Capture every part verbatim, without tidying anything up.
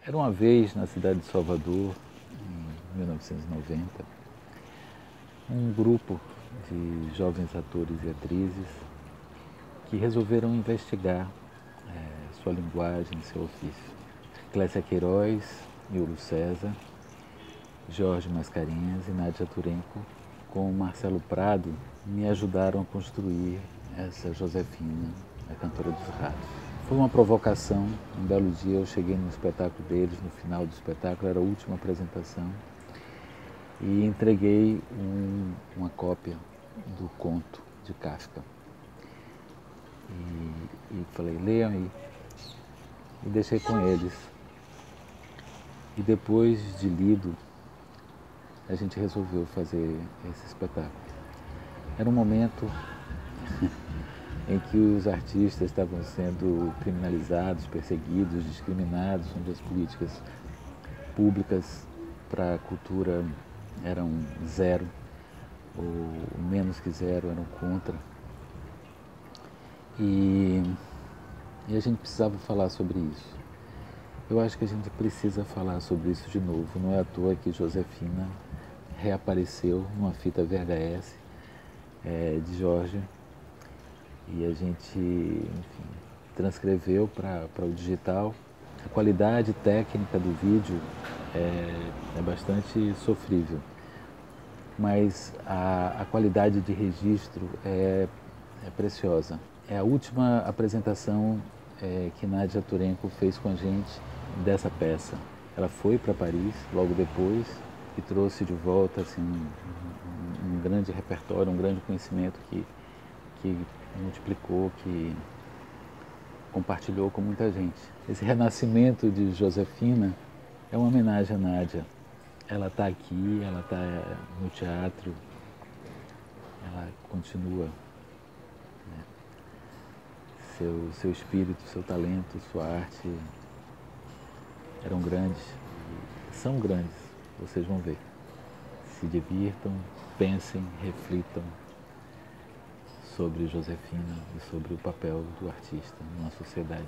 Era uma vez na cidade de Salvador, em mil novecentos e noventa, um grupo de jovens atores e atrizes que resolveram investigar é, sua linguagem, seu ofício. Clécia Queiroz, Miolo César, Jorge Mascarenhas e Nádia Turenco, com Marcelo Prado, me ajudaram a construir essa Josefina, a cantora dos ratos. Foi uma provocação. Um belo dia eu cheguei no espetáculo deles, no final do espetáculo, era a última apresentação, e entreguei um, uma cópia do conto de Kafka. E, e falei, leiam aí. E deixei com eles. E depois de lido, a gente resolveu fazer esse espetáculo. Era um momento em que os artistas estavam sendo criminalizados, perseguidos, discriminados, onde as políticas públicas para a cultura eram zero, ou menos que zero, eram contra. E, e a gente precisava falar sobre isso. Eu acho que a gente precisa falar sobre isso de novo. Não é à toa que Josefina reapareceu numa fita V H S é, de Jorge, e a gente, enfim, transcreveu para o digital. A qualidade técnica do vídeo é, é bastante sofrível, mas a, a qualidade de registro é, é preciosa. É a última apresentação é, que Nádia Turenco fez com a gente dessa peça. Ela foi para Paris logo depois e trouxe de volta assim, um, um, um grande repertório, um grande conhecimento que, que multiplicou, que compartilhou com muita gente. Esse renascimento de Josefina é uma homenagem à Nádia. Ela está aqui, ela está no teatro, ela continua. Né? Seu, seu espírito, seu talento, sua arte eram grandes, são grandes, vocês vão ver. Se divirtam, pensem, reflitam sobre Josefina e sobre o papel do artista na sociedade.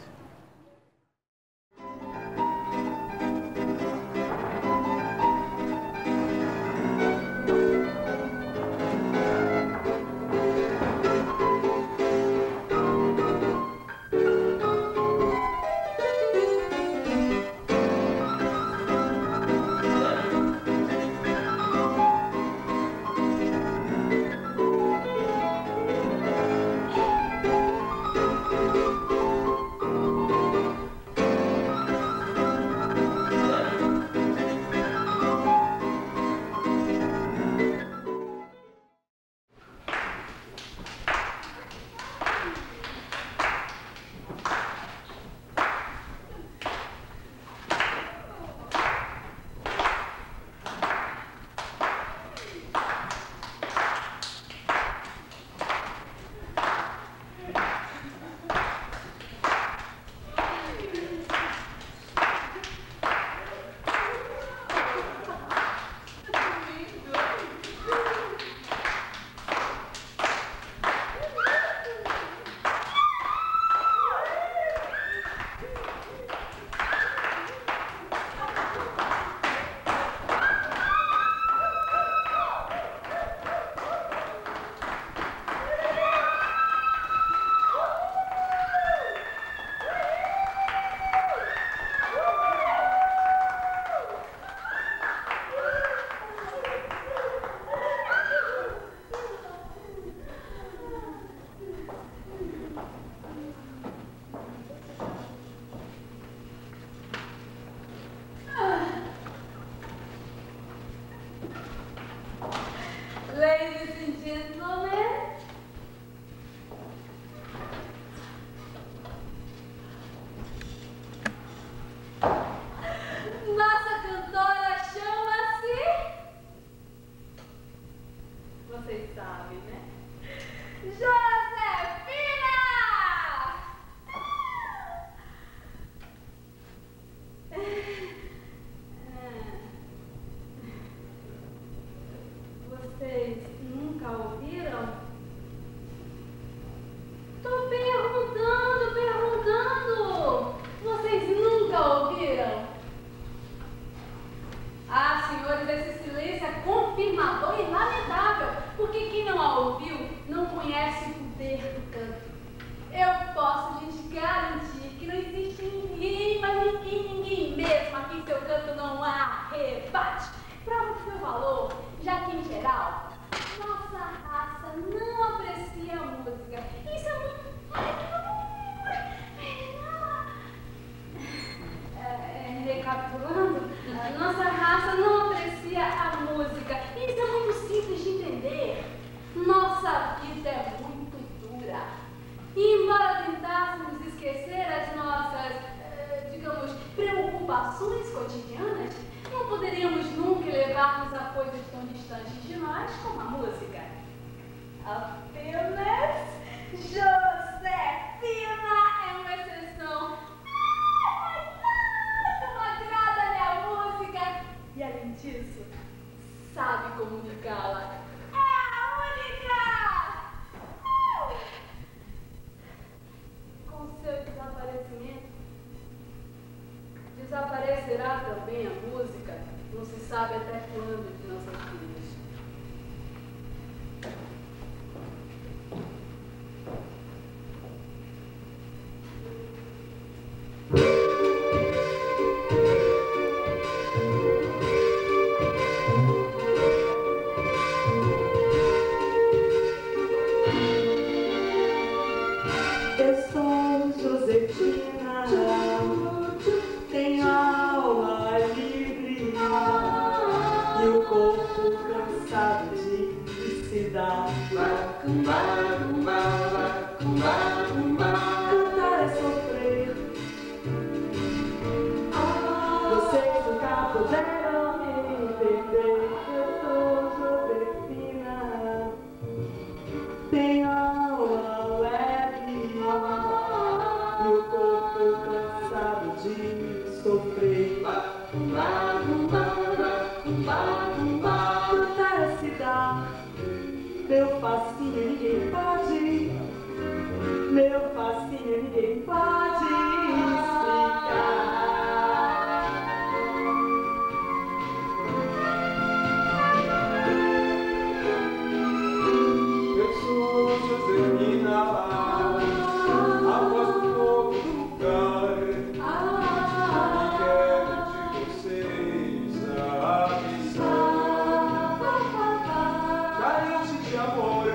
recapitulando, a nossa raça não aprecia a música. Isso é muito simples de entender. Nossa vida é muito dura. E embora tentássemos esquecer as nossas, eh, digamos, preocupações cotidianas, não poderíamos nunca levar-nos a coisas tão distantes de nós como a música. Apenas Josefina é uma exceção. Não agrada-lhe a música e, além disso, sabe comunicá-la. É a única! Uh! Com seu desaparecimento, desaparecerá também a música, não se sabe até quando de nossas vidas. Eu sou Josefina, tenho a alma livre e o corpo cansado de se dar. Cantar é sofrer. Vocês nunca puderam me entender. Eu sou Josefina, tenho a alma leve e o corpo cansado de sofrer. Cantar é se dar. Meu fascínio ninguém pode, meu fascínio ninguém pode explicar. Eu sou Josefina, a voz do povo do lugar, e quero de vocês avisar. Carente de amor,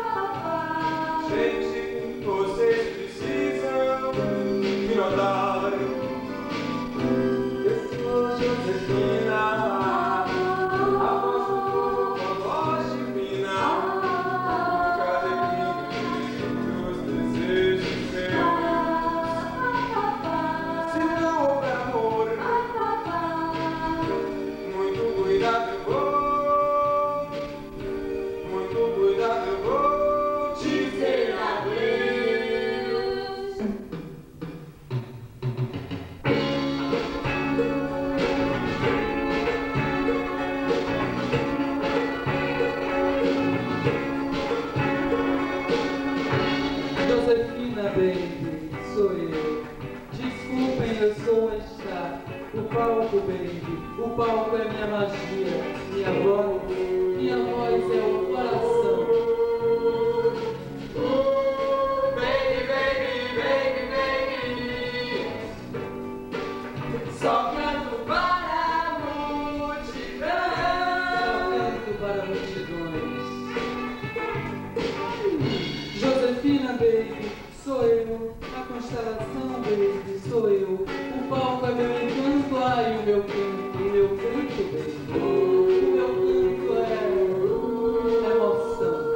gente, vocês precisam me notar. Eu sou Josefina, a voz do povo, a voz divina. Josefina, baby, sou eu. Desculpem, eu sou a estar. O palco, baby, o palco é minha magia. Minha voz, minha voz é o coração. Baby, baby, baby, baby, só canto para a multidão. Só canto para multidões. Josefina, baby, sou eu. A constelação, baby, sou eu. O palco é meu encanto, ai, o meu canto, o meu canto, baby. O meu canto é emoção.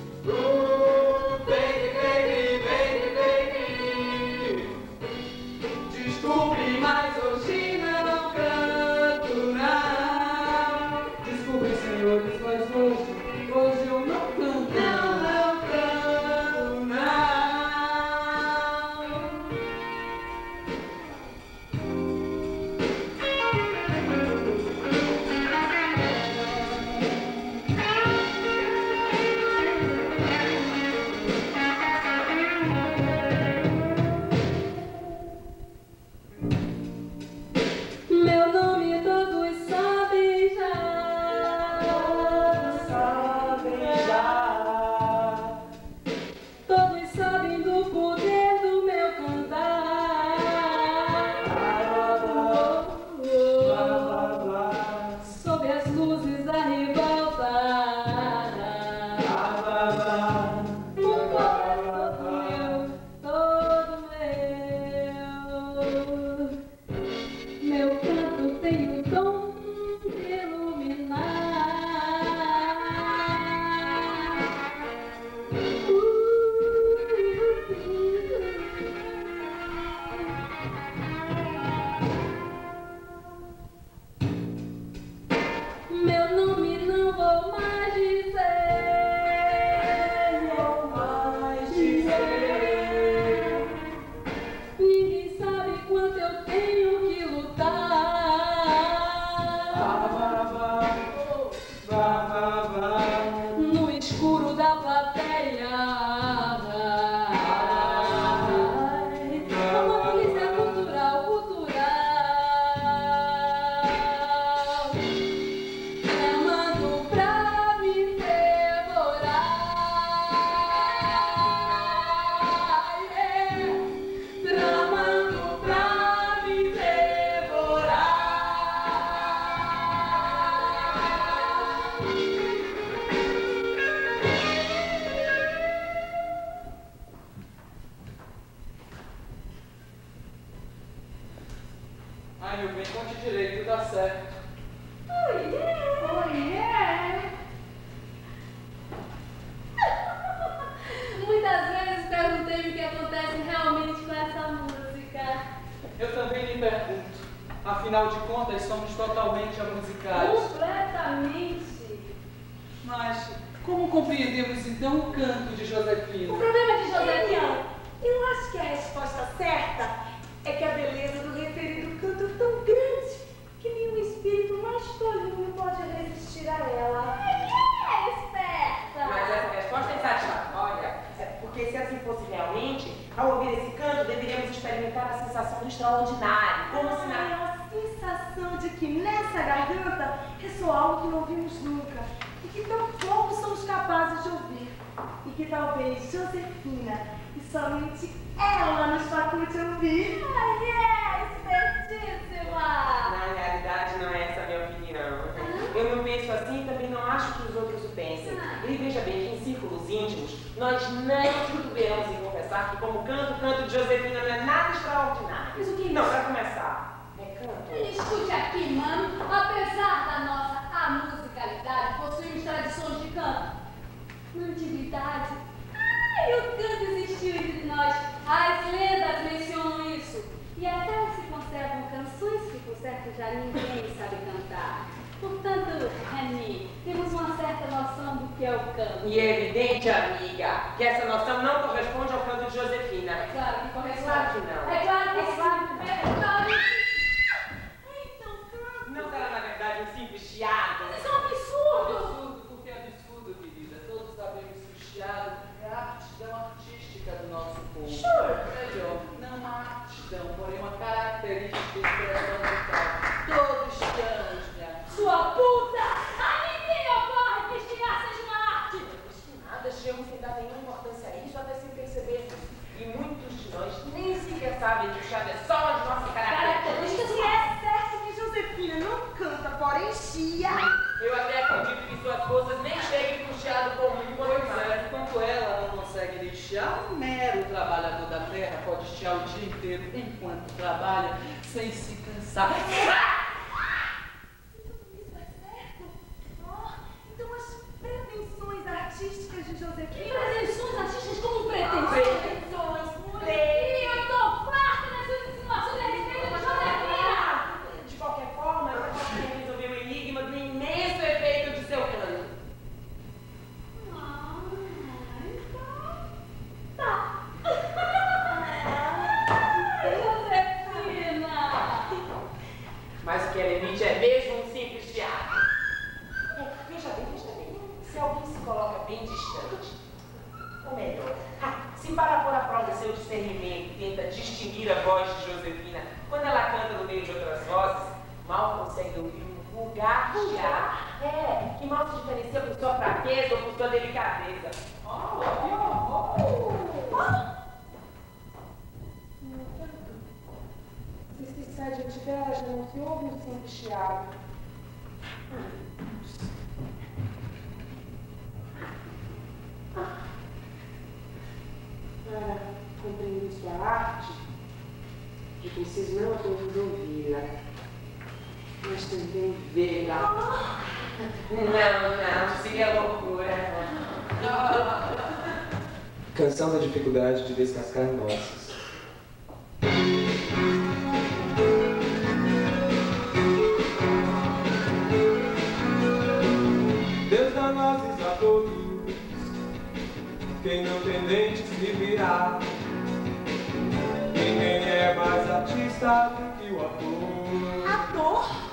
Baby, baby, baby, baby, desculpe, mas hoje não canto não. Desculpem, senhores, mas hoje, hoje eu não canto. Não, não canto não. de direito dá certo. Oh, yeah. Oh, yeah. Muitas vezes perguntei o que acontece realmente com essa música. Eu também me pergunto. Afinal de contas, somos totalmente amusicais. Completamente. Mas como compreendemos então o canto de Josefina? O problema de Josefina, Eu acho que a resposta certa é que a beleza do referido canto é tão grande que nenhum espírito mais tolinho pode resistir a ela. é esperta. Mas essa resposta é insatisfatória, é porque se assim fosse realmente, ao ouvir esse canto, deveríamos experimentar a sensação do extraordinário, como se na... Ah, a sensação de que nessa garganta ressoa algo que não ouvimos nunca e que tão pouco somos capazes de ouvir. E que talvez Josefina e somente ela nos faculte ouvir. Ai, é espertíssima. Na realidade, não é essa a minha opinião. Eu não penso assim e também não acho que os outros o pensem. E veja bem que em círculos íntimos, nós não titubeamos em confessar que como canto, o canto de Josefina não é nada extraordinário. Mas o que é Não, isso? para começar, é canto. Escute aqui, mano. Apesar da nossa amusicalidade, possuímos tradições de canto. Na antiguidade, ai, o canto existiu entre nós. As lendas mencionam isso. E até se conservam canções que, por certo, já ninguém sabe cantar. Portanto, Reni, temos uma certa noção do que é o canto. E é evidente, amiga, que essa noção não corresponde ao canto de Josefina. É claro que corresponde. Claro que não. É claro que É claro que sim. não. É claro que sim. Então, canto. Não será, na verdade, um simples chiado? Isso é um absurdo. Absurdo, porque é absurdo, querida. Todos sabemos que o chiado é a aptidão artística do nosso povo. Sure. Melhor, não a aptidão, porém uma característica de expressão musical. Todos temos, minha Sua puta! A ninguém ocorre que estirar seja uma arte! Nada, chegamos sem dar nenhuma importância a isso, até sem perceber. E muitos de nós nem sequer sabem que o chiado é só uma de nossas características. Se é certo que Josefina não canta, porém chia. Eu até acredito que suas forças nem cheguem com o chiado comum. Pois é, enquanto ela não consegue nem chiar, um mero trabalhador da terra pode chiar o dia inteiro enquanto trabalha, sem se cansar. Isso é certo? Oh, então as pretensões artísticas de Que Josefina... pretensões artistas como pretensões? Pretensões, E eu tô farta das suas insinuações a respeito de Josefina! De qualquer forma, eu posso resolver o enigma do imenso efeito de seu canto. Ah, então... Tá. Josefina! Mas o que ela emite é mesmo um simples chiado. É, veja bem, veja bem. Se alguém se coloca bem distante, ou melhor, ah, se para pôr à prova seu discernimento e tenta distinguir a voz de Josefina quando ela canta no meio de outras vozes, mal consegue ouvir um vulgar chiado. É, que mal se diferencia por sua fraqueza ou por sua delicadeza. Oh, que horror! No entanto, se se sai de atividade, não se ouve um simples chiado. Para compreender sua arte, é preciso não apenas ouvi-la, mas também vê-la. Não, não, seria loucura. Canção da dificuldade de descascar nossas. Deus dá nozes a todos, quem não tem dente se virar. Ninguém é mais artista do que o ator. Ator?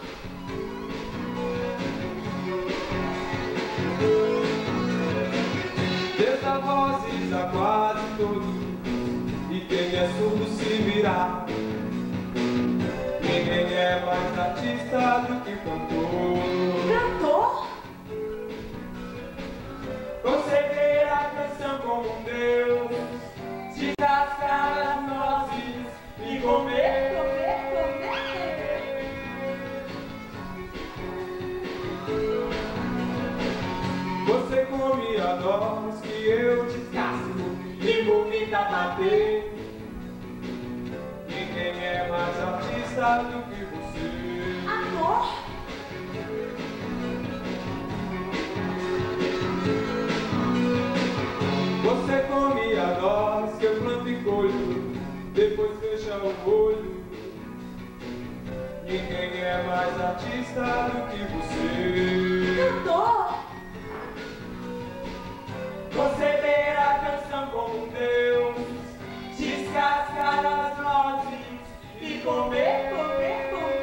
Deus dá vozes a quase todos, e quem é surdo se virar. Ninguém é mais artista do que cantor. Cantor? Conceber a canção como um Deus, descascar as nozes e comer. Comer, comer. Você come a noz que eu descasco e vomita a bater. Ninguém é mais artista do que você. é mais artista do que você. Cantor! Conceber a canção como um Deus, descascar as nozes e comer, comer, comer.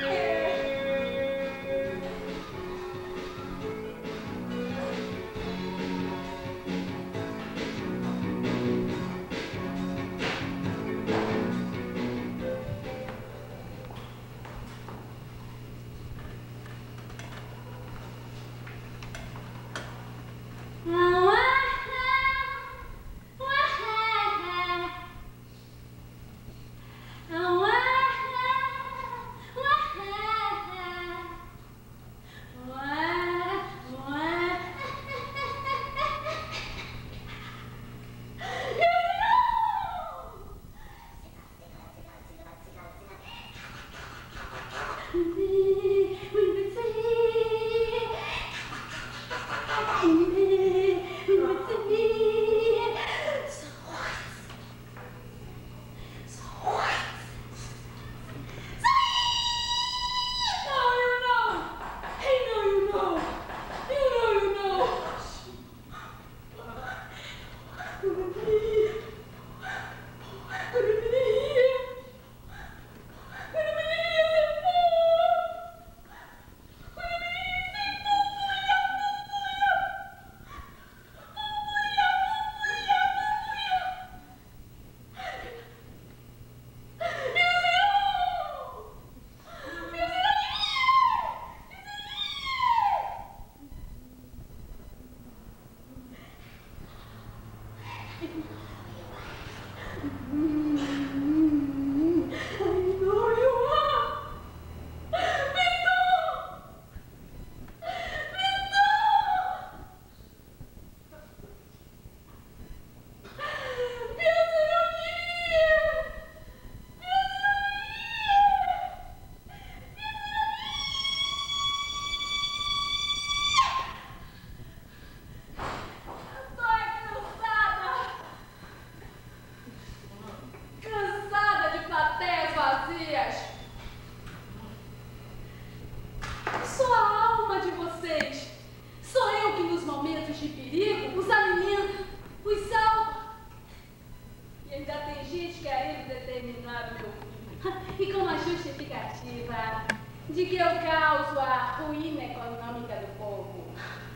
E como a justificativa de que eu causo a ruína econômica do povo.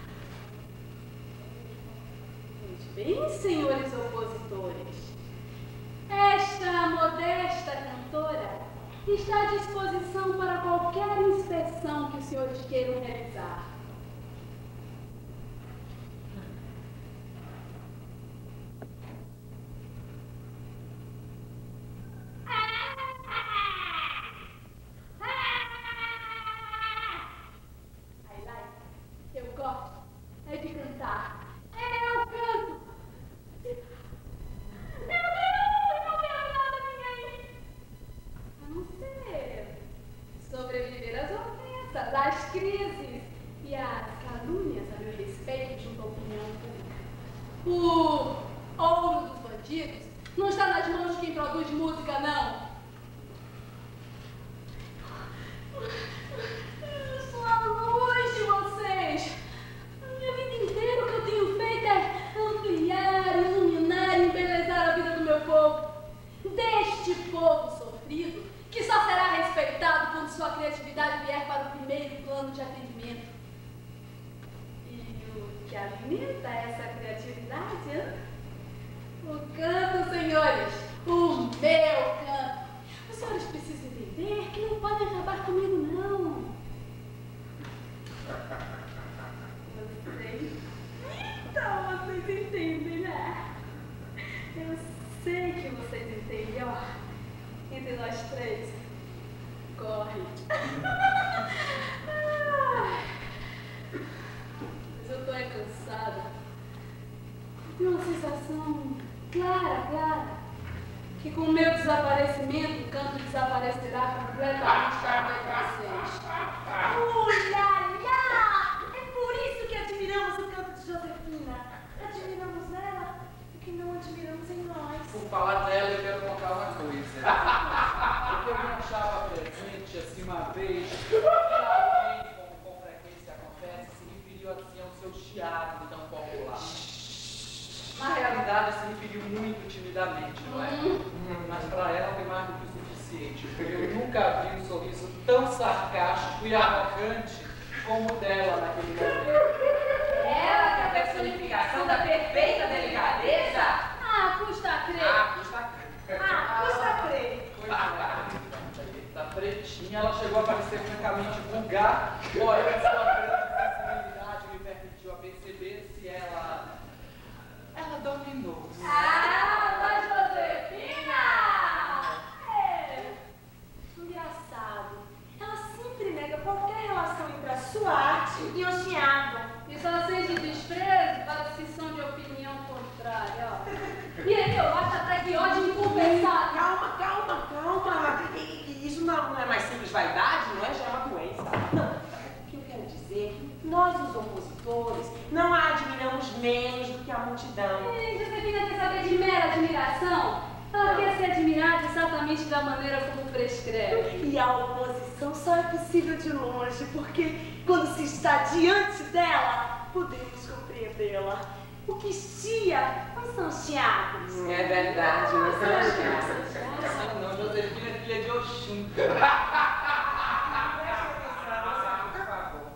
Pois bem, senhores opositores, esta modesta cantora está à disposição para qualquer inspeção que os senhores queiram realizar. As crises e as calúnias a meu respeito junto à opinião pública. O ouro dos bandidos não está nas mãos de quem produz música, não. Eu sou a luz de vocês. A minha vida inteira o que eu tenho feito é ampliar, iluminar e embelezar a vida do meu povo. Deste povo sofrido, que só será respeitado quando sua criatividade vier para o primeiro plano de atendimento. E o que alimenta essa criatividade? Hein? O canto, senhores, o meu canto. Os senhores precisam entender que não podem acabar comigo, não. Vocês... Então, vocês entendem, né? Eu sei que vocês entendem, ó. Entre nós três, corre. Mas eu tô é cansada. Tenho uma sensação clara, clara, que com o meu desaparecimento sarcástico e arrogante como o dela naquele momento. Ela que é a personificação da perfeita delicadeza? Ah, custa crer. Ah, custa crer. Ah, custa crer. Pois é. Da pretinha, ela chegou a parecer francamente vulgar. Olha, sua grande sensibilidade me permitiu a perceber se ela... Ela dominou. Ah, mas Josefina! É. Engraçado. Ela sempre nega qualquer relação entre a sua arte e o teatro. E só sente desprezo para se são de opinião contrária, ó. E aí eu acho até que ódio incompensado. Calma, calma, calma. E- e- Isso não, não é mais simples vaidade, não é? Já é uma doença. Não, o que eu quero dizer é que nós, os opositores, não a admiramos menos do que a multidão. E Josefina quer saber de mera admiração? Ela quer ser admirada exatamente da maneira como prescreve. E a oposição só é possível de longe, porque quando se está diante dela, podemos compreendê-la. O que chia não são chiados. É verdade, não são as crianças. Não, não, Josefina é filha de Oxum. Por favor.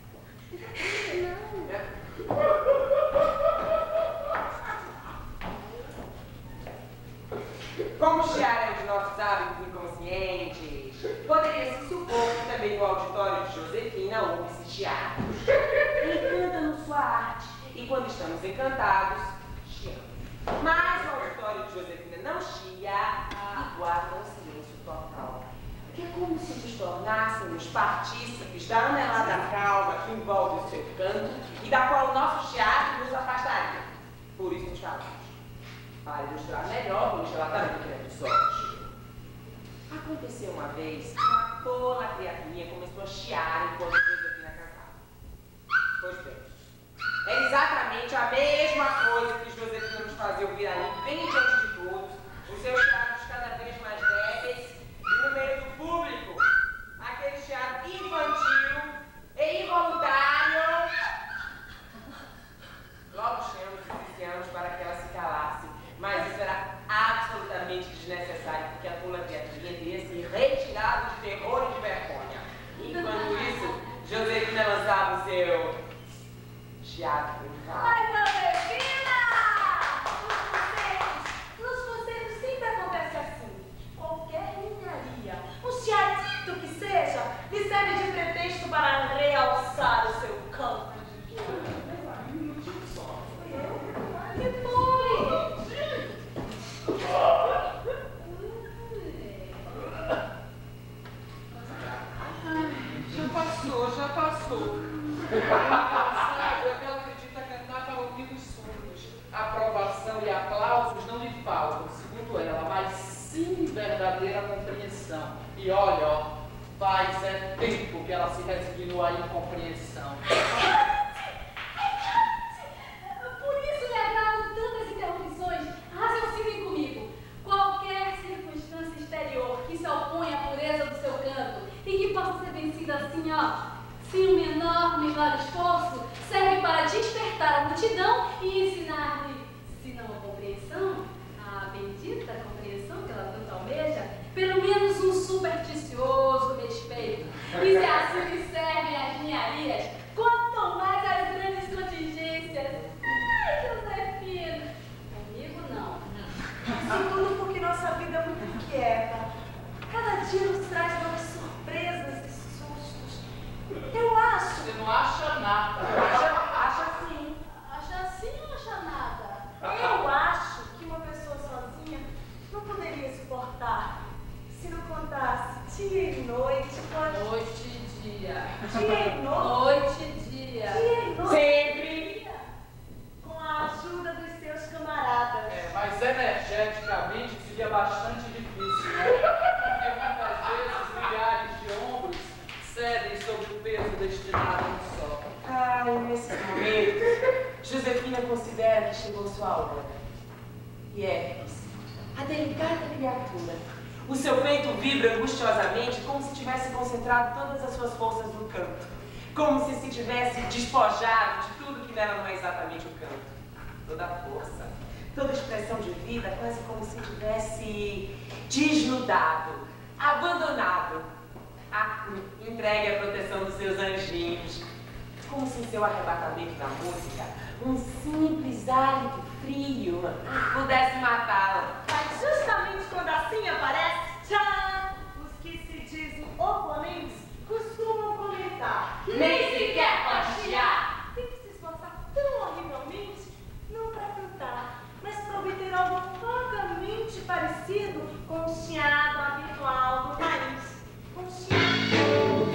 Como chiar é um de nossos hábitos inconscientes, poderia se supor que também no auditório de Josefina houve-se chiar. Encanta-nos sua arte, e quando estamos encantados, chiamos. Mas o auditório de Josefina não chia e guarda um silêncio total. Que é como se nos tornássemos partícipes da anelada calma que envolve o seu canto e da qual o nosso chiar nos afastaria. Por isso nos falamos. Para ilustrar melhor, vamos relatar o que é dos olhos. Aconteceu uma vez que uma tola criaturinha começou a chiar enquanto Josefina cantava. Pois bem, é exatamente a mesma coisa que Josefina nos fazia ouvir ali, bem diante de todos, os seus chiados cada vez mais débeis, e no meio do público, aquele chiado infantil e involuntário. Logo chamamos e iniciamos para que ela se calasse. Mas isso era absolutamente desnecessário, porque a tola criaturinha teria se retirado de terror e de vergonha. Enquanto isso, Josefina lançava o seu chiado triunfal. Ai, Josefina! Nos concertos, nos concertos sempre acontece assim. Qualquer ninharia, um chiadito que seja, lhe serve de pretexto para realçar o seu canto. Que foi? Já passou, já passou. O engraçado é que ela acredita cantar para ouvidos surdos. Aprovação e aplausos não lhe faltam, segundo ela, mas sim verdadeira compreensão. E olha, ó, faz é tempo que ela se resignou à incompreensão. Por isso lhe agrado tantas interrupções. Raciocinem comigo. Qualquer circunstância exterior que se oponha à pureza do seu canto e que possa ser vencida assim, ó, sem um enorme e claro esforço, serve para despertar a multidão e ensinar-lhe, se não a compreensão, a bendita compreensão que ela tanto almeja, pelo menos um supersticioso respeito. E se assim lhe servem as ninharias, quanto mais as grandes contingências. Ai, Josefina! Comigo não. Isso tudo porque nossa vida é muito inquieta. Cada dia nos traz novas surpresas e sustos. Eu acho. Você não acha nada. Acha, acha sim. Acha assim ou acha nada? Eu acho que uma pessoa sozinha não poderia suportar se não contasse dia e noite com a Noite e dia. dia e noite, Noite e dia. dia e noite Sempre. com a ajuda dos seus camaradas. É, mas energeticamente seria bastante difícil, né? Porque muitas vezes milhares de ombros cedem sob o peso destinado a um só. Ai, nesse momento, Josefina considera que chegou sua hora. E é a delicada criatura. O seu peito vibra angustiosamente, como se tivesse concentrado todas as suas forças no canto. Como se se tivesse despojado de tudo que nela não é exatamente o canto. Toda a força, toda a expressão de vida, quase como se tivesse desnudado, abandonado. Ah, entregue a proteção dos seus anjinhos. Como se em seu arrebatamento da música, um simples hálito frio pudesse matá-la. Mas justamente quando assim aparece, tchan! Os que se dizem oponentes costumam comentar. Nem sequer pode chiar. Tem que se esforçar tão horrivelmente, não para cantar, mas para obter algo vagamente parecido com o chiado habitual do país. Com chiado.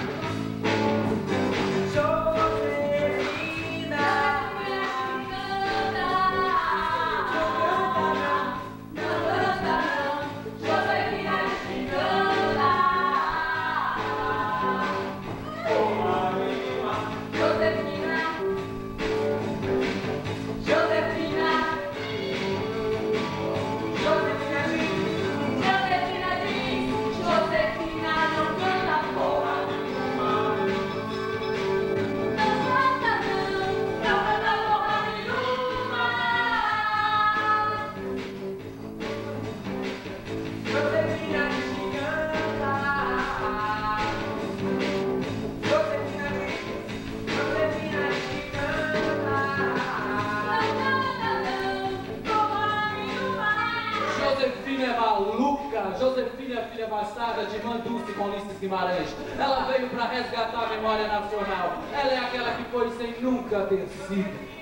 Josefina é filha bastarda de Manduce com Ulisses Guimarães. Ela veio para resgatar a memória nacional. Ela é aquela que foi sem nunca ter sido.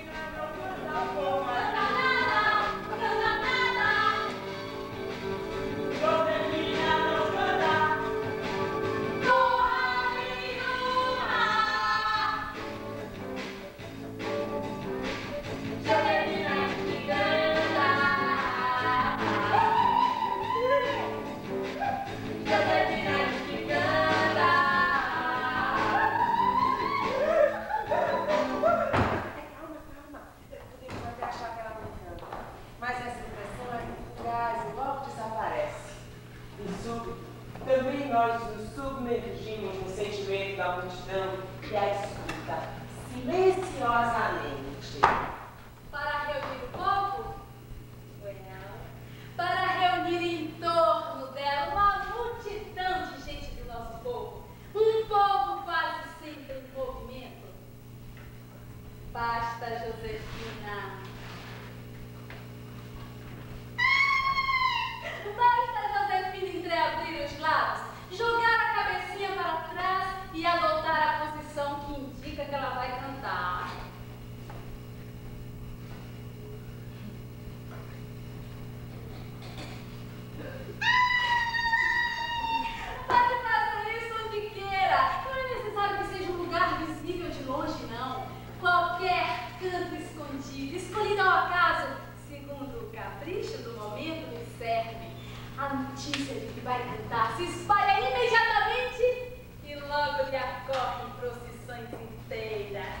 Também nós nos submergimos no sentimento da multidão e a escuta silenciosamente. Para reunir o povo? Well, para reunir em torno dela uma multidão de gente do nosso povo. Um povo quase sempre em movimento. Basta, Josefina. Basta, Josefina, entreabrir os lábios, jogar a cabecinha para trás e adotar a posição que indica que ela vai cantar. Pode fazer isso onde queira. Não é necessário que seja um lugar visível de longe, não. Qualquer canto escondido, escolhido ao acaso, segundo o capricho do momento, me serve. A notícia de que vai cantar se espalha imediatamente e logo lhe acorrem procissões inteiras.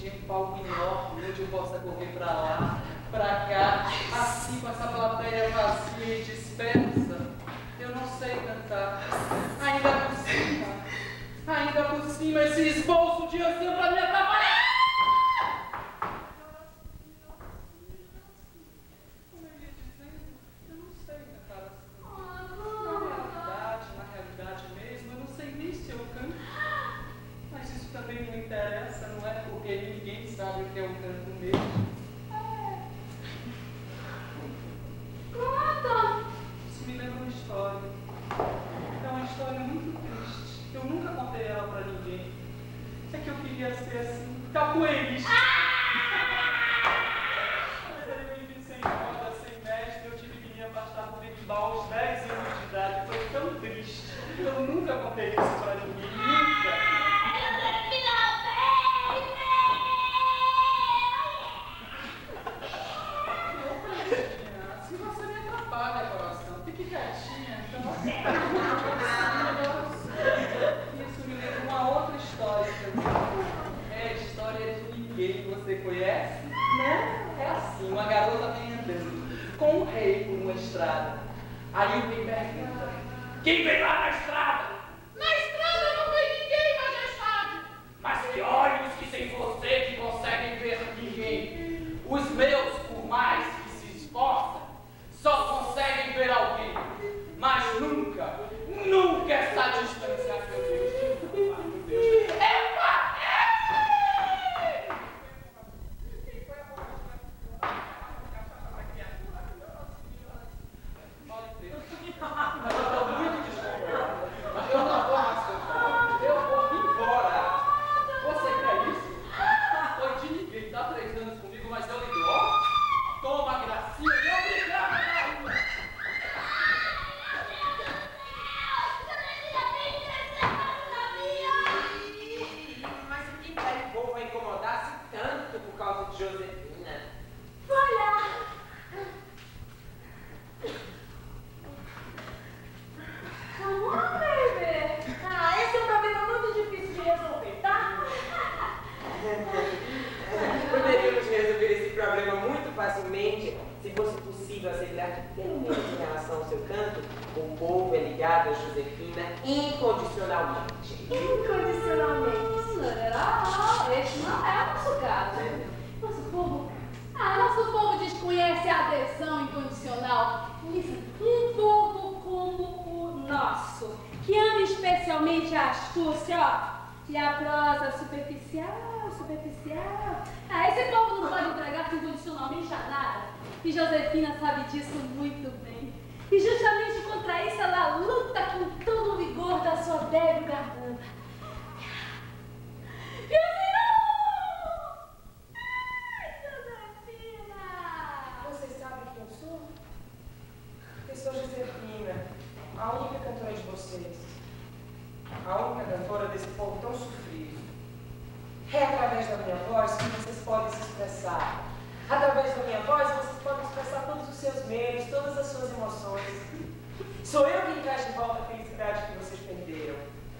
tinha um palco enorme onde eu possa correr pra lá, pra cá, assim com essa plateia vazia e dispersa. Eu não sei cantar. Ainda por cima, ainda por cima, esse esboço de ansião pra me atrapalhar! Como eu ia dizendo, eu não sei cantar assim. Na realidade, na realidade mesmo, eu não sei nem se eu canto. Mas isso também não interessa, não é? Porque ninguém sabe o que é um canto mesmo. Conta! Isso me lembra uma história. É uma história muito triste. Eu nunca contei ela pra ninguém. É que eu queria ser assim, capoeirista. Mas aí eu vivi sem roda, sem mestre, eu tive que me afastar do berimbau aos dez anos de idade. Foi tão triste. Eu nunca contei isso pra ninguém, nunca. Se você me atrapalha, coração, fique quietinha. Então, isso me lembra uma outra história também. É a história de ninguém. Você conhece? Né? É assim, uma garota vem andando com um rei por uma estrada. Aí o rei pergunta: quem vem lá na estrada? Na estrada não vem ninguém, majestade. Mas que olhos que sem você que conseguem ver ninguém. Os meus, por mais que se esforçam, só conseguem ver alguém. Mas nunca, nunca essa distância, meu Deus. Meu Deus. Epa! Eu não vou mais cantar. Eu vou embora. Você quer isso? Foi de ninguém. Tá três anos comigo, mas eu lhe dou. Toma, gracinha. Eu obrigado. Mas o que o povo vai incomodar-se tanto por causa de Josefina? Olha! Come on, baby! Ah, esse é um problema muito difícil de resolver, tá? Poderíamos resolver esse problema muito facilmente se fosse possível assegurar que, pelo menos em relação ao seu canto, o povo é ligado a Josefina incondicionalmente. Incondicionalmente. Não, esse não é o nosso caso. Nosso povo, ah, nosso povo desconhece a adesão incondicional. Isso, um povo como o nosso, que ama especialmente a astúcia, ó, e a prosa superficial, superficial. Ah, esse povo não pode entregar-se incondicionalmente a nada. E Josefina sabe disso muito bem. E justamente contra isso ela luta com todo o vigor da sua débil garganta. E assim não! Ai, Josefina! Você sabe quem eu sou? Eu sou Josefina, a única cantora de vocês. A única cantora desse povo tão sofrido. É através da minha voz que vocês podem se expressar. Através da minha voz vocês podem expressar todos os seus medos, todas as suas emoções. Sou eu quem traz de volta a felicidade que vocês perderam.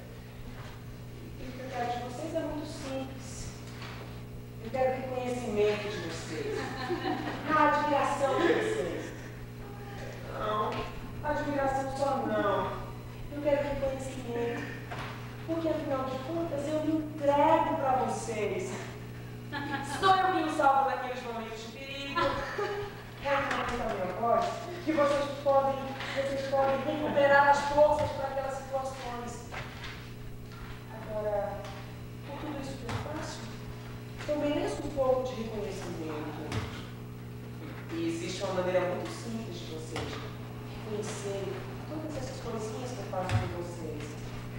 E o que eu quero de vocês é muito simples. Eu quero reconhecimento de vocês. A admiração de vocês. Não, admiração só não. Eu quero reconhecimento. Porque, afinal de contas, eu me entrego para vocês. Sou eu quem os salva naqueles momentos de perigo. É através da minha voz que vocês podem, vocês podem recuperar as forças para aquelas situações. Agora, por tudo isso que eu faço, eu mereço um pouco de reconhecimento. E existe uma maneira muito simples de vocês reconhecerem todas essas coisinhas que eu faço por vocês.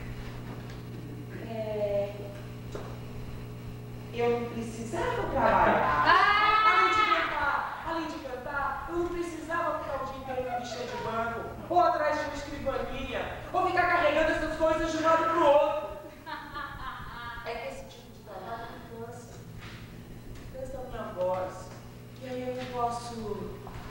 É... Eu não precisava trabalhar. Ah! Além de cantar, além de cantar, eu não precisava ficar o dia inteiro na bicha de banco, ou atrás de uma escrivaninha, ou ficar carregando essas coisas de um lado pro outro. É que esse tipo de trabalho me cansa. Cansa a minha voz. E aí eu não posso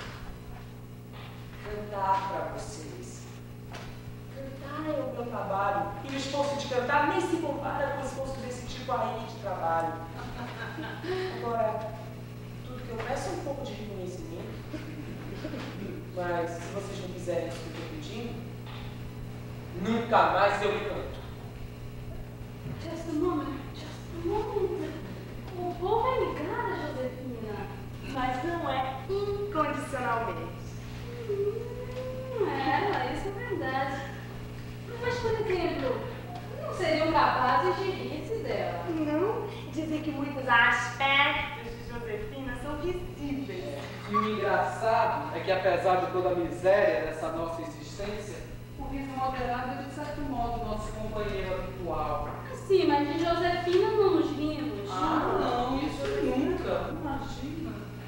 cantar para vocês. Cantar é o meu trabalho. E o esforço de cantar nem se compara com o esforço desse tipo aí de trabalho. Agora, tudo que eu peço é um pouco de reconhecimento. Mas se vocês não quiserem isso repetindo, nunca mais eu me canto. Just a moment, just a moment. O povo é ligado, Josefina. Mas não é incondicionalmente. Hum, é, isso é verdade. Mas, por exemplo, não seriam capazes de rir-se dela. Não, dizem que muitos aspectos de Josefina são visíveis. E o engraçado é que, apesar de toda a miséria dessa nossa existência, o riso moderado é, de certo modo, nosso companheiro habitual. Sim, mas de Josefina não nos rimos. Ah, não, isso nunca. Imagina.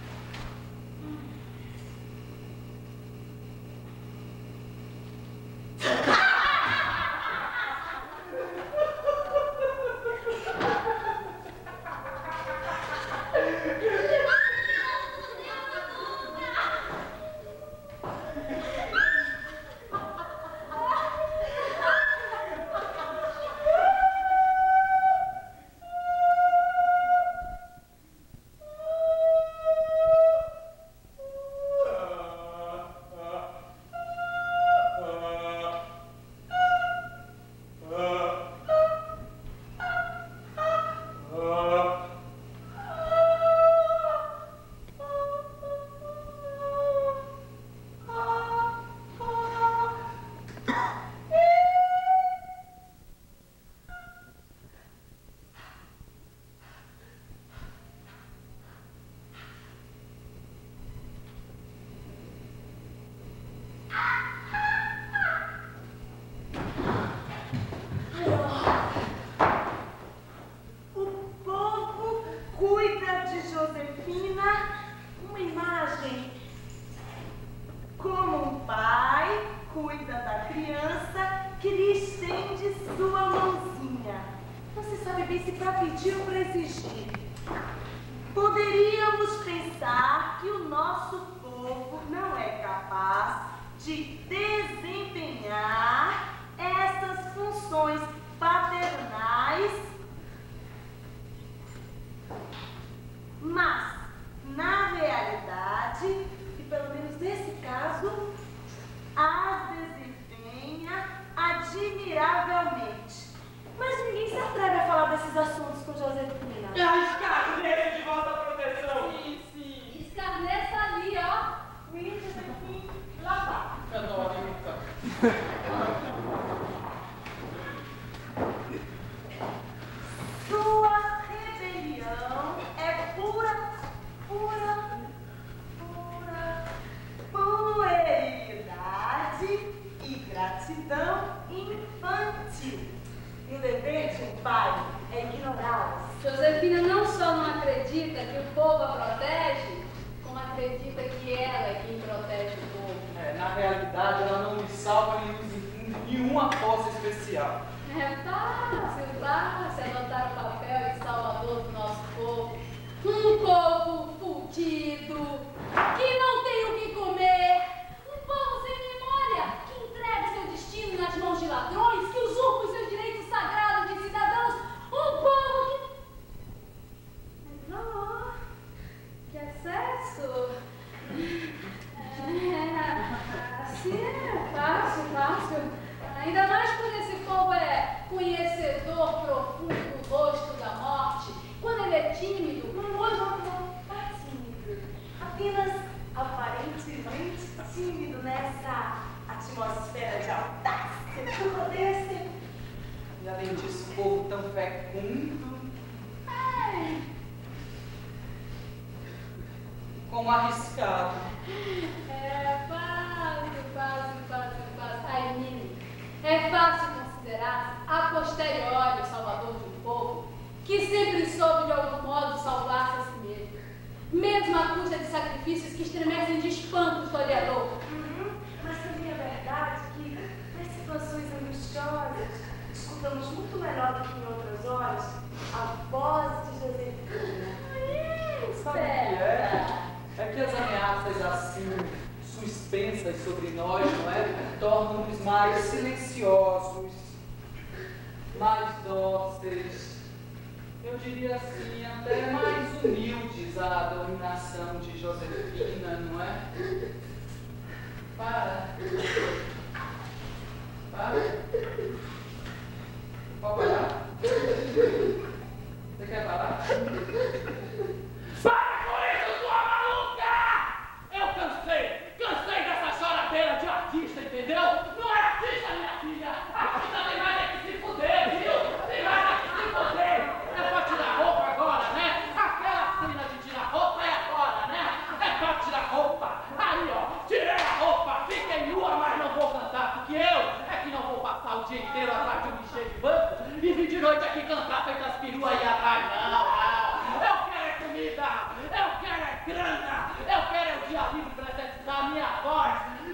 Josefina não só não acredita que o povo a protege, como acredita que ela é quem protege o povo. É, na realidade, ela não me salva nem nos inflige nenhuma força especial. É fácil, fácil adotar o papel de salvador do nosso povo. Um povo fudido, que não tem o que comer. Um povo sem memória, que entrega seu destino nas mãos de ladrões, que usurpa os seus direitos sagrados de cidadãos. Um povo que... Não, que excesso. É, assim é fácil, fácil. Ainda mais quando esse povo é conhecedor profundo do rosto da morte. Quando ele é tímido, hoje não está tímido. Apenas aparentemente tímido nessa atmosfera de audácia que rodeia. E além disso, povo tão fecundo. Ai. Como arriscado. É fácil, fácil, fácil, fácil. Ai, Mimi, é fácil considerar a posteriori o salvador de um povo que sempre soube de algum modo salvar-se a si mesmo, mesmo à custa de sacrifícios que estremecem de espanto o historiador. Uhum. Mas também é verdade que, nas situações angustiosas, escutamos muito melhor do que em outras horas a voz de Josefina. Sabe o que é? É que as ameaças assim, suspensas sobre nós, não é? Tornam-nos mais silenciosos, mais dóceis, eu diria assim, até mais Para. Para. Pode parar? Você quer parar? Para com isso, sua maluca! Eu cansei, cansei dessa choradeira de artista, entendeu? Não é artista, minha filha! Artista tem mais é que se fuder, viu? Tem mais é que se fuder! É pra tirar roupa agora, né? Aquela cena de tirar roupa é agora, né? É pra tirar roupa! Aí, ó, tirei a roupa, fiquei nua, mas não vou cantar, porque eu é que não vou passar o dia inteiro atrás de um bichê de banco e vir de noite aqui cantar feito as peruas aí atrás, não, não! Eu quero é comida! Eu quero é grana! Eu quero é o dia livre pra exercitar a minha voz!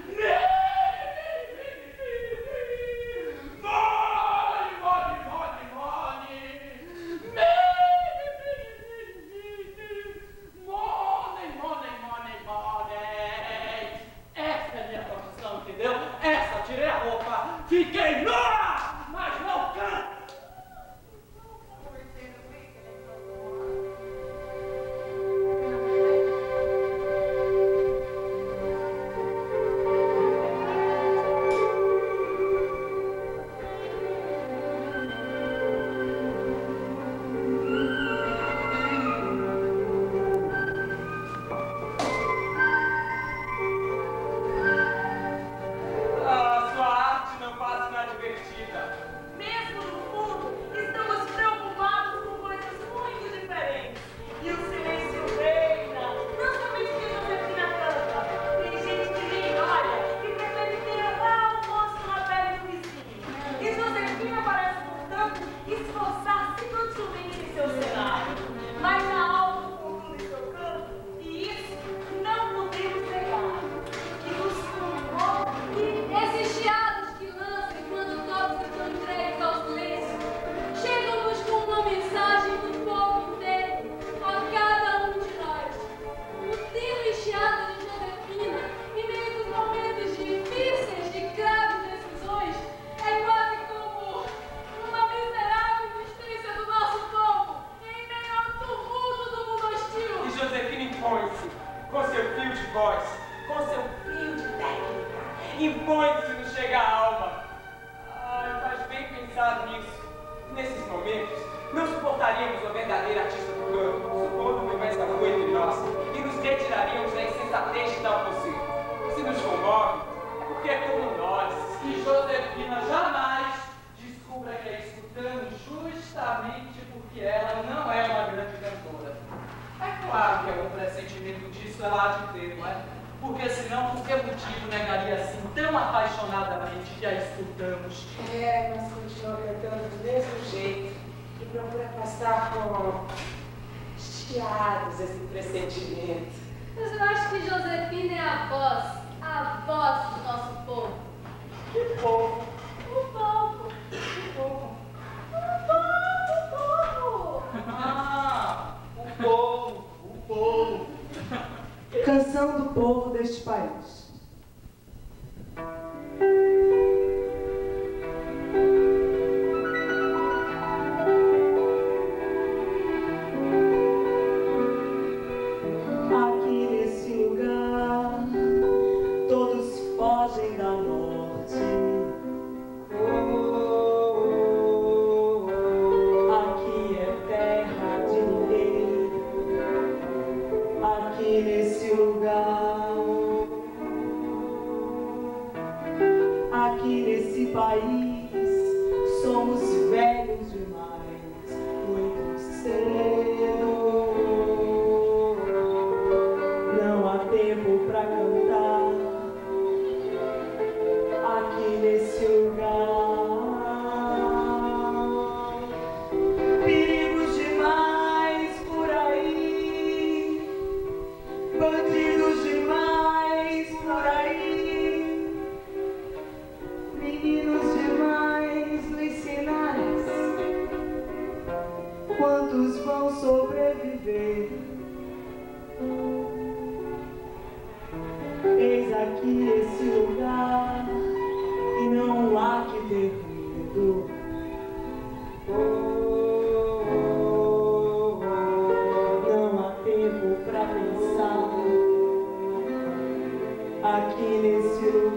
Mole, mole, mole, mole! Money, money, money, money! Essa é a minha profissão, entendeu? Essa, tirei a roupa, fiquei nua, mas não canto! Ah, sua arte não passa inadvertida. Mesmo no fundo, estamos preocupados com coisas muito diferentes. E o silêncio reina. Não somente que Josefina canta. Tem gente que nem olha e prefere ter lá o rosto na pele do vizinho. E Josefina parece, portanto, esforçar-se inutilmente em seu cenário. Mas há algo oculto em seu canto, e isso não podemos negar. Que nos convoca e Esses chiados que lançam quando todos estão entregues ao silêncio chegam-nos com uma mensagem do povo inteiro, a cada um de nós. O tino chiado de Josefina, em meio dos momentos difíceis de graves decisões, é quase como uma miserável existência do nosso povo, em meio ao tumulto do mundo hostil. E Josefina impõe-se, com seu fio de voz, com seu fio de técnica, impõe-se no chega à alma. Ai, faz bem pensar nisso. Nesses momentos, não suportaríamos uma verdadeira artista do canto, supondo que houvesse amor entre nós, e nos retiraríamos da insensatez de tal conceito. Se nos comove, é porque é como nós. E Josefina jamais descubra que a escutamos justamente porque ela não é uma grande cantora. É claro que algum pressentimento disso ela há de ter, não é? Porque senão, por que motivo negaria assim tão apaixonadamente que a escutamos? É, mas continua cantando do mesmo jeito e procura passar com chiados esse pressentimento. Mas eu acho que Josefina é a voz, a voz do nosso povo. Que povo, O povo, que povo. o povo, o povo. Ah, o povo, o povo. Canção do povo deste país. Aqui nesse lugar, todos fogem da morte. Aqui é terra de ninguém. Aqui nesse lugar, aqui nesse país, somos velhos demais, muito cedo. Não há tempo pra cantar. Aqui nesse lugar, perigos demais por aí. Bandidos demais por aí, meninos demais nos sinais. Quantos vão sobreviver? Eis aqui esse lugar e não há que ter medo. Não há tempo pra pensar. Aqui nesse lugar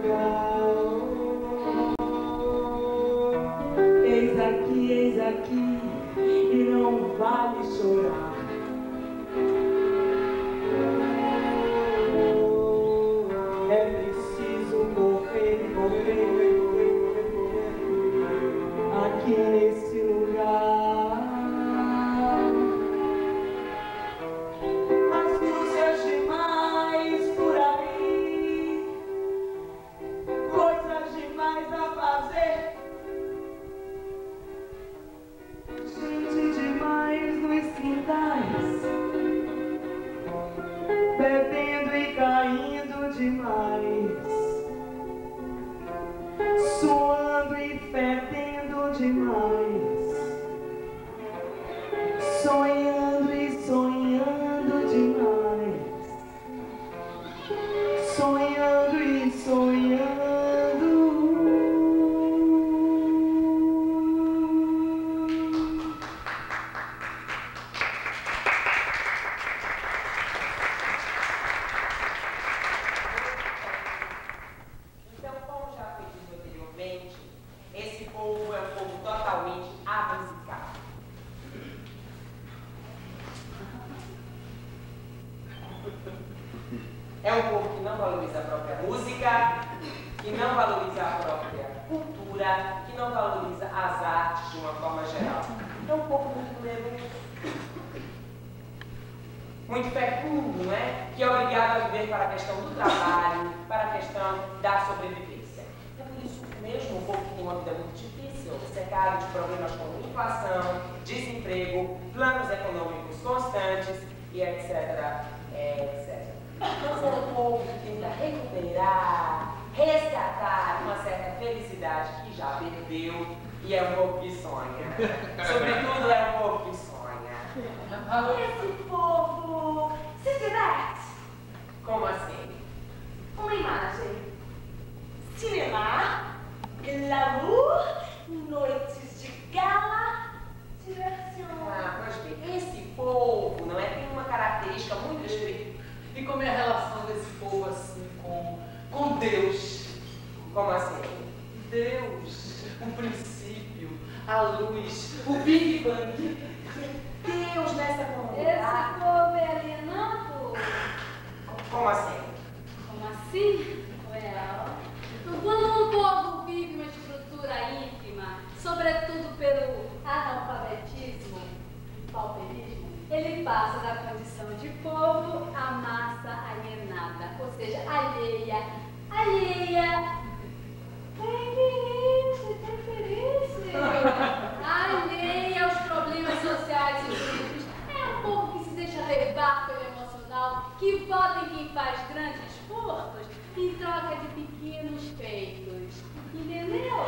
bebendo e caindo demais, suando e fedendo demais, sonhando e sonhando demais, sonhando e sonhando. É um povo que não valoriza a própria música, que não valoriza a própria cultura, que não valoriza as artes de uma forma geral. É um povo muito lento, muito fecundo, não é? Que é obrigado a viver para a questão do trabalho, para a questão da sobrevivência. É por isso mesmo o povo que tem uma vida muito difícil, cercado de problemas como inflação, desemprego, planos econômicos constantes e etc, etcétera. Nós é um povo que tenta recuperar, resgatar uma certa felicidade que já perdeu e é um povo que sonha. Sobretudo é um povo que sonha. Esse povo se diverte. Como assim? Uma imagem. Cinema, glamour, noites de gala, diversão. Ah, pois bem, esse povo, não é? Tem uma característica muito específica. E como é a relação desse povo assim com, com Deus? Como assim? Deus, o princípio, a luz, o Big Bang. Deus nessa Esse comunidade. povo é alienado? Como assim? Como assim? Well, quando um povo vive uma estrutura íntima, sobretudo pelo analfabetismo, pauperismo, ele passa da condição de povo à massa alienada, ou seja, alheia, alheia, tem interesse, tem interesse, alheia aos problemas sociais e políticos. É um povo que se deixa levar pelo emocional, que vota em quem faz grandes esforços em troca de pequenos feitos. Entendeu?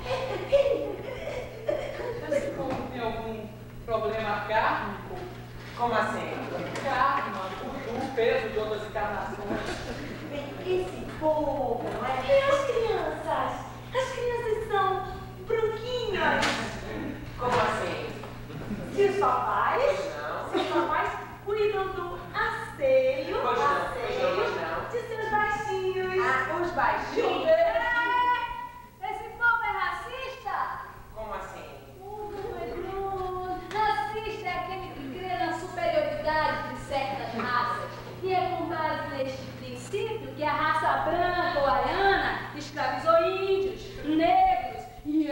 Esse povo tem algum problema kármico? Como assim? Karma, o peso de outras encarnações. Esse povo, não é? E as crianças? As crianças são branquinhas. Como assim? Se os papais, Pois não. se os papais cuidam do asseio, Pois não, asseio pois não, pois não. de seus baixinhos. Ah, os baixinhos? É, esse povo é racista? Como assim? Uh, Bruno, racista é aquele que crê na superioridade de certas raças e é com base neste princípio que a raça branca ou ariana escravizou índios, negros e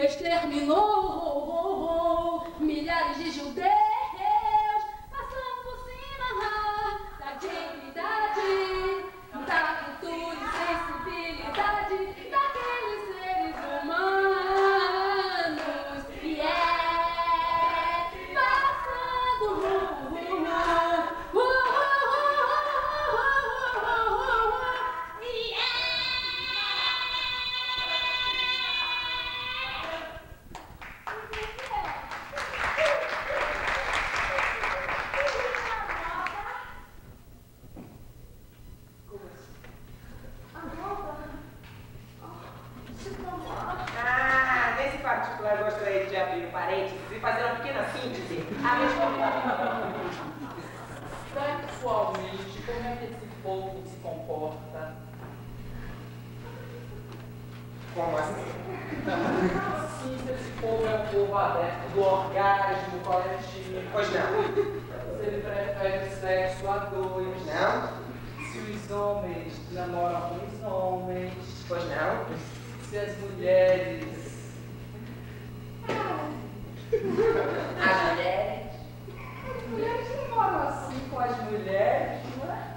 exterminou milhares de judeus, passando por cima da dignidade, da cultura e sensibilidade daqueles seres humanos. E é passando e Ah, nesse particular eu gostaria de abrir um parênteses e fazer uma pequena síntese. A mesma Sexualmente, como é que esse povo se comporta? Como assim? Sim, se esse povo é um povo aberto do orgasmo coletivo. Pois não. Se ele prefere sexo a dois. Não? Se os homens namoram com os homens. Pois não? Se as mulheres. As mulheres? As mulheres não moram assim com as mulheres, não é?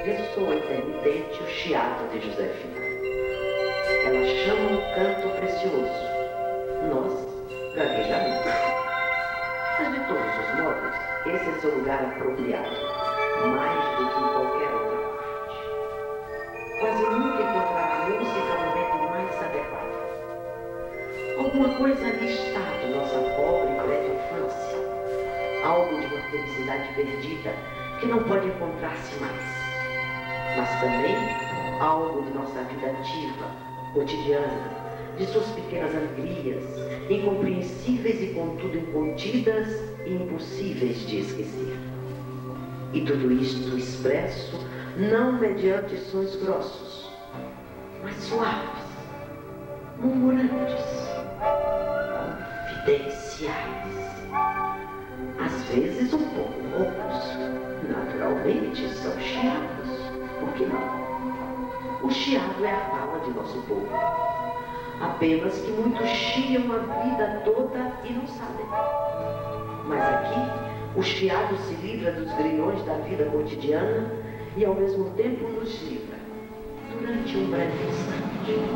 ressoa intermitente o chiado de Josefina. Ela chama um canto precioso. Nós gaguejamos. Mas de todos os modos, esse é seu lugar apropriado, mais do que em qualquer outra parte. Quase nunca encontrará a música no momento mais adequado. Alguma coisa ali está de nossa pobre e breve infância. Algo de uma felicidade perdida que não pode encontrar-se mais. Mas também algo de nossa vida ativa, cotidiana, de suas pequenas alegrias, incompreensíveis e contudo incontidas e impossíveis de esquecer. E tudo isto expresso não mediante sons grossos, mas suaves, murmurantes, confidenciais, às vezes um pouco roucos. Naturalmente são chiados, por que não? O chiado é a fala de nosso povo. Apenas que muitos chiam a vida toda e não sabem. Mas aqui, o chiado se livra dos grilhões da vida cotidiana e ao mesmo tempo nos livra, durante um breve instante.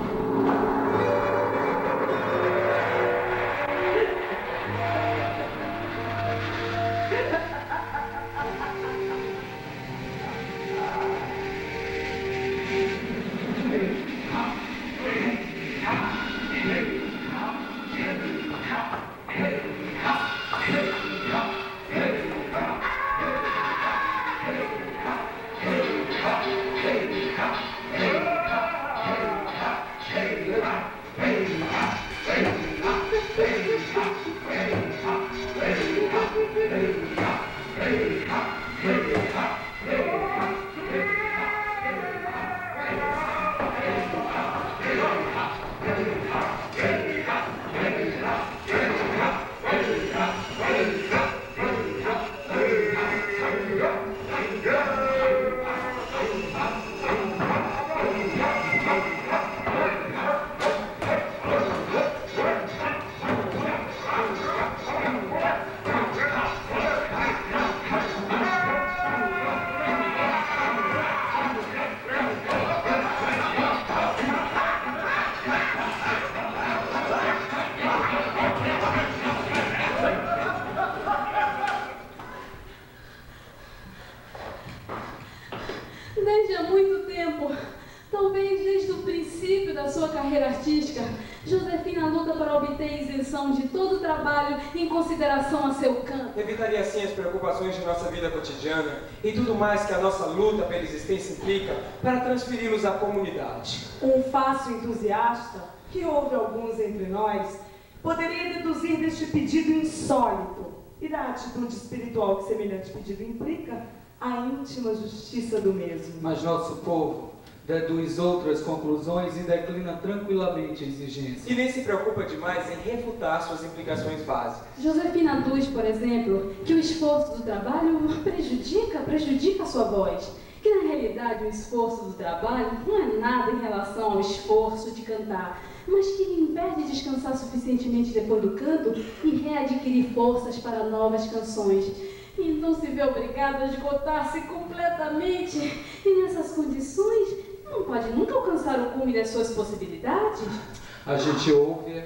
Desde há muito tempo, talvez desde o princípio da sua carreira artística, Josefina luta para obter isenção de todo o trabalho em consideração a seu canto. Evitaria assim as preocupações de nossa vida cotidiana e tudo mais que a nossa luta pela existência implica para transferi-los à comunidade. Um fácil entusiasta, que houve alguns entre nós, poderia deduzir deste pedido insólito e da atitude espiritual que semelhante pedido implica a íntima justiça do mesmo. Mas nosso povo deduz outras conclusões e declina tranquilamente a exigência. E nem se preocupa demais em refutar suas implicações básicas. Josefina aduz, por exemplo, que o esforço do trabalho prejudica, prejudica a sua voz. Que na realidade o esforço do trabalho não é nada em relação ao esforço de cantar, mas que lhe impede de descansar suficientemente depois do canto e readquirir forças para novas canções. E então se vê obrigado a esgotar-se completamente. E nessas condições, não pode nunca alcançar o cume das suas possibilidades. A gente ouve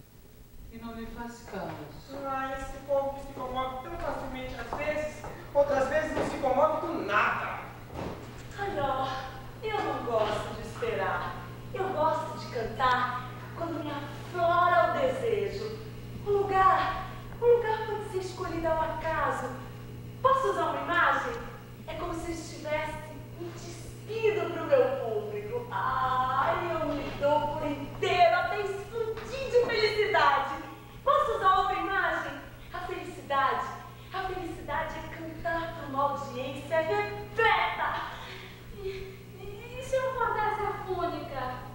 e não lhe faz caso. Ah, esse povo que se comove tão facilmente às vezes, outras vezes não se comove com nada. Ai, ó, eu não gosto de esperar. Eu gosto de cantar quando me aflora o desejo. O lugar, o lugar pode ser escolhido ao acaso. Posso usar uma imagem? É como se eu estivesse me despido para o meu público. Ai, eu me dou por inteiro até explodir de felicidade. Posso usar outra imagem? A felicidade. A felicidade é cantar para uma audiência repleta. E, e se eu acordasse afônica?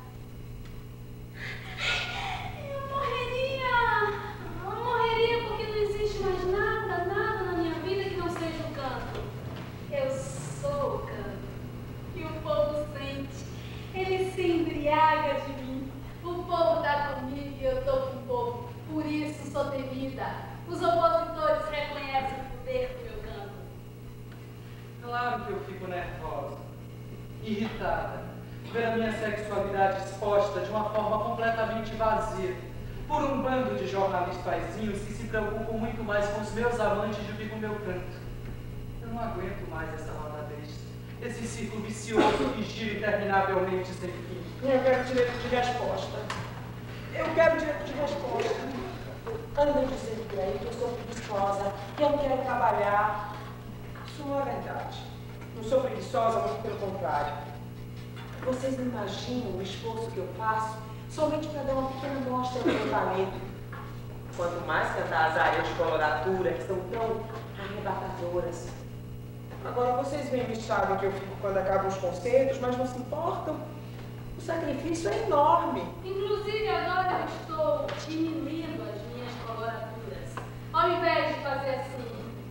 Eu morreria. Eu morreria porque não existe mais nada, nada na minha vida que não seja o canto. Eu sou o canto. E o povo sente. Ele se embriaga de mim. O povo está comigo e eu estou com o povo. Por isso sou temida. Os opositores reconhecem o poder do meu canto. Claro que eu fico nervosa. irritada, ver a minha sexualidade exposta de uma forma completamente vazia, por um bando de jornalistas paizinhos que se preocupam muito mais com os meus amantes do que com o meu canto. Eu não aguento mais essa roda besta, esse ciclo vicioso que gira interminavelmente sem fim. Eu quero direito de resposta. Eu quero direito de resposta. Andem dizendo por aí que eu sou preguiçosa, que eu não quero trabalhar. Isso não é verdade. Não sou preguiçosa, muito pelo contrário. Vocês não imaginam o esforço que eu faço somente para dar uma pequena mostra do meu talento. Quanto mais cantar as áreas de coloratura, que são tão arrebatadoras. Agora vocês bem me sabem que eu fico quando acabam os concertos, mas não se importam. O sacrifício é enorme. Inclusive, agora eu estou diminuindo as minhas coloraturas. Ao invés de fazer assim.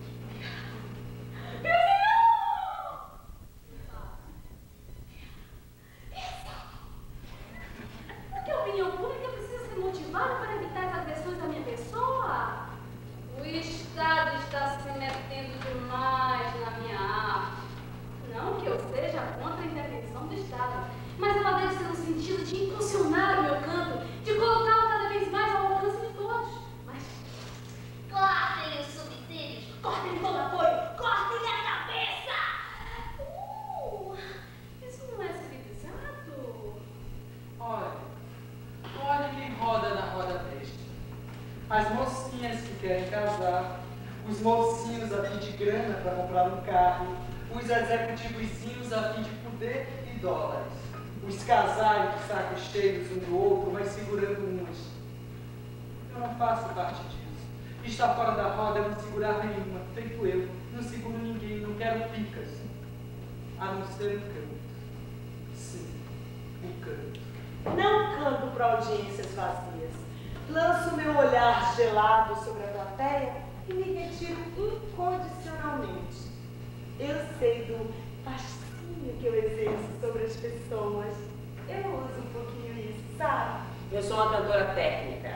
Porque a opinião pública precisa ser motivada para evitar as agressões da minha pessoa. O Estado está se metendo demais na minha arte. Não que eu seja contra a intervenção do Estado, mas ela deve ser no sentido de impulsionar o meu canto, de colocá-lo cada vez mais ao alcance de todos. Mas cortem os subsídios, cortem todo apoio, cortem a cabeça! Uh, isso não é civilizado? Olha, olha quem roda na roda besta. As mocinhas que querem casar, os mocinhos a fim de grana para comprar um carro, os executivozinhos a fim de poder e dólares, os casais de sacos cheios um do outro, mas segurando uns. Eu não faço parte disso. Estar fora da roda é não segurar nenhuma, feito eu. Não seguro ninguém, não quero picas. A não ser um canto. Sim, um canto. Não canto para audiências vazias. Lanço meu olhar gelado sobre a plateia e me retiro incondicionalmente. Eu sei do fascínio que eu exerço sobre as pessoas. Eu uso um pouquinho isso, sabe? Eu sou uma cantora técnica.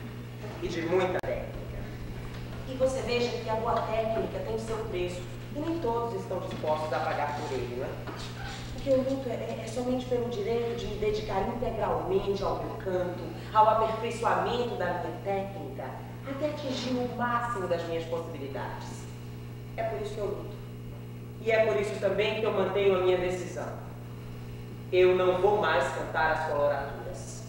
E de muita técnica. E você veja que a boa técnica tem o seu preço. E nem todos estão dispostos a pagar por ele, não é? O que eu luto é, é somente pelo direito de me dedicar integralmente ao meu canto, ao aperfeiçoamento da minha técnica, até atingir o máximo das minhas possibilidades. É por isso que eu luto. E é por isso também que eu mantenho a minha decisão. Eu não vou mais cantar as coloraturas.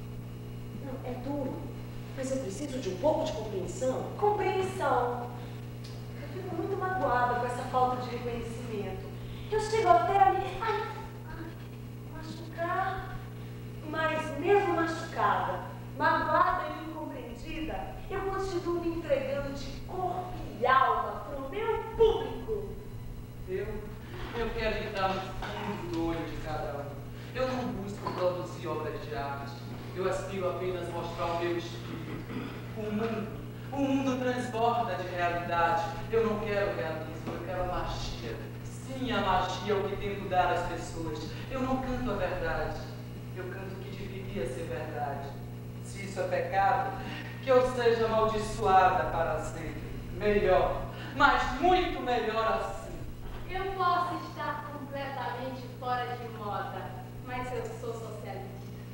Não, é duro, mas eu preciso de um pouco de compreensão. Compreensão. Eu fico muito magoada com essa falta de reconhecimento. Eu chego até a me ai, ai, machucar, mas mesmo machucada, magoada e incompreendida, eu continuo me entregando de corpo e alma para o meu público. Eu, eu quero entrar no fundo do olho de cada um. Eu não busco produzir obras de arte. Eu aspiro apenas mostrar o meu espírito. O mundo, o mundo transborda de realidade. Eu não quero realismo, eu quero magia. Sim, a magia é o que tento dar às pessoas. Eu não canto a verdade. Eu canto o que deveria ser verdade. Se isso é pecado, que eu seja amaldiçoada para sempre. Melhor, mas muito melhor assim. Eu posso estar completamente fora de moda, mas eu sou socialista.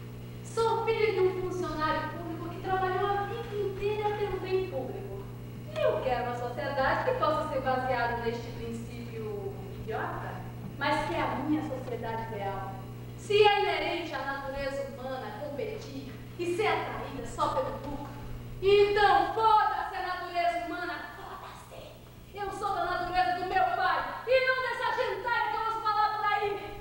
Sou filha de um funcionário público que trabalhou a vida inteira pelo bem público. E eu quero uma sociedade que possa ser baseada neste princípio idiota, mas que é a minha sociedade real. Se é inerente à natureza humana competir e ser atraída só pelo lucro, então foda-se a natureza humana, foda-se! Eu sou da natureza do meu pai e não dessa gentalha que eu ouço falar por aí.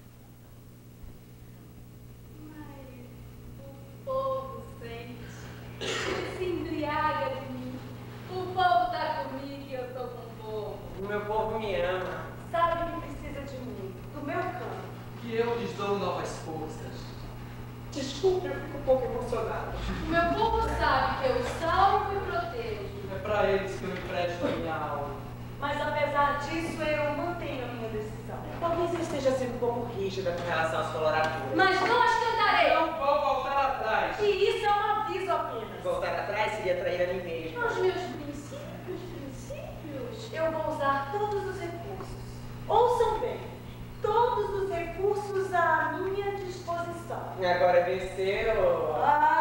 Mas o povo sente, ele se embriaga de mim. O povo tá comigo e eu tô com o povo. O meu povo me ama. Sabe que precisa de mim, do meu canto. Que eu lhes dou novas forças. Desculpe, eu fico um pouco emocionada. O meu povo sabe que eu salvo e protejo. É para eles que eu empresto a minha alma. Mas apesar disso, eu mantenho a minha decisão. Talvez eu esteja sendo um pouco rígida com relação às coloraturas. Mas não as cantarei. Não vou voltar atrás. E isso é um aviso apenas. Voltar atrás seria trair a mim mesma. Os meus princípios, princípios. Eu vou usar todos os recursos. Ouçam bem, todos os recursos conheceu? Ah,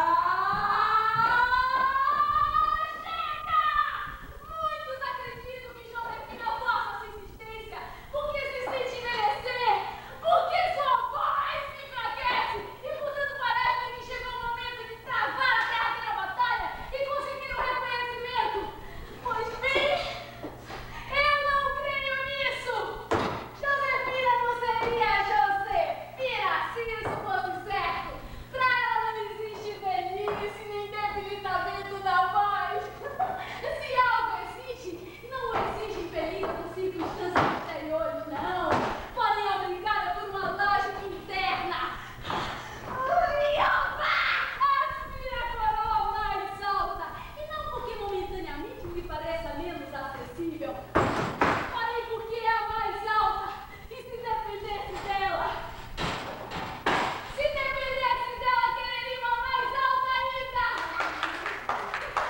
chega! Muitos acreditam que Josefina possa sua insistência porque se sente envelhecer, porque sua voz se enfraquece e, portanto, parece que chegou o momento de travar a derradeira batalha e conseguir um reconhecimento. Pois bem, eu não creio nisso! Josefina não seria Josefina se isso fosse certo! Pra ela não existe velhice nem debilitamento da voz! Se algo existe, não existe infeliz por circunstâncias exteriores, não! Porém, obrigada por uma lógica interna! Lioba! Aspira a coroa mais alta! E não porque momentaneamente lhe pareça menos acessível, porém porque é a mais alta e se dependesse dela, se dependesse dela, quereria uma mais alta ainda!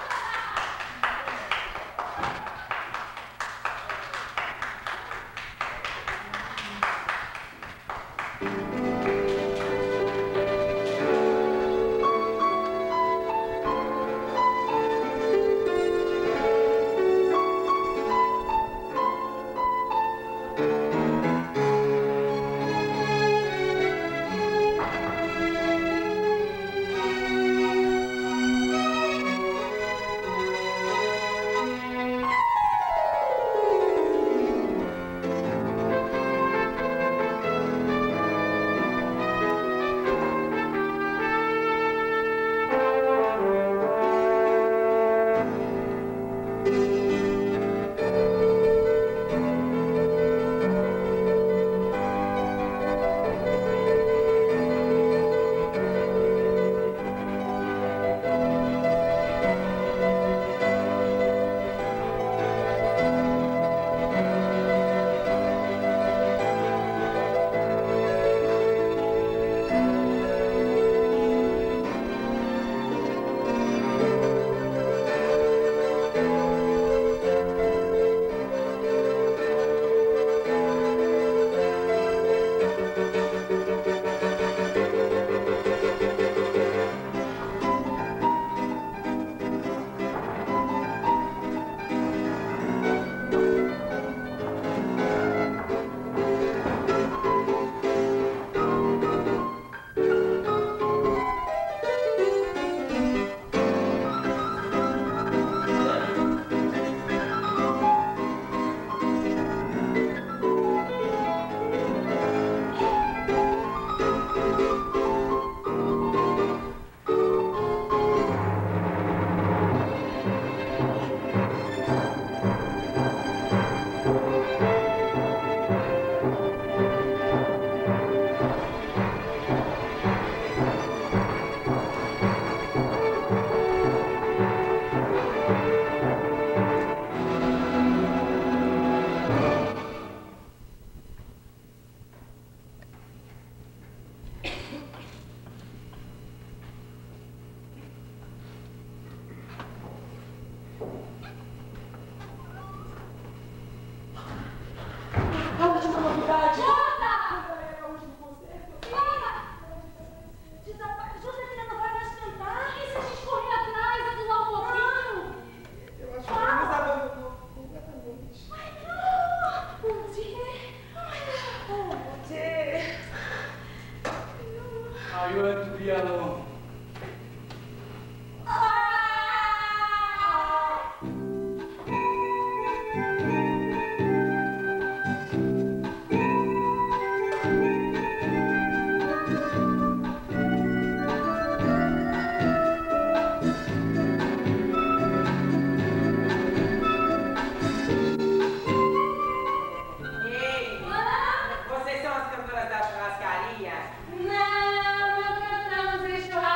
A última novidade. Jota! É o último concerto. Jota! Desapa- Josefina não vai mais cantar? E se a gente correr atrás, adular um pouquinho? Eu acho que ele nos abandonou completamente. Ai, não! Bom dia! Oh, bom dia. I want to be alone. Ei, vocês são as cantoras da churrascaria? Não, não cantamos em churrascaria.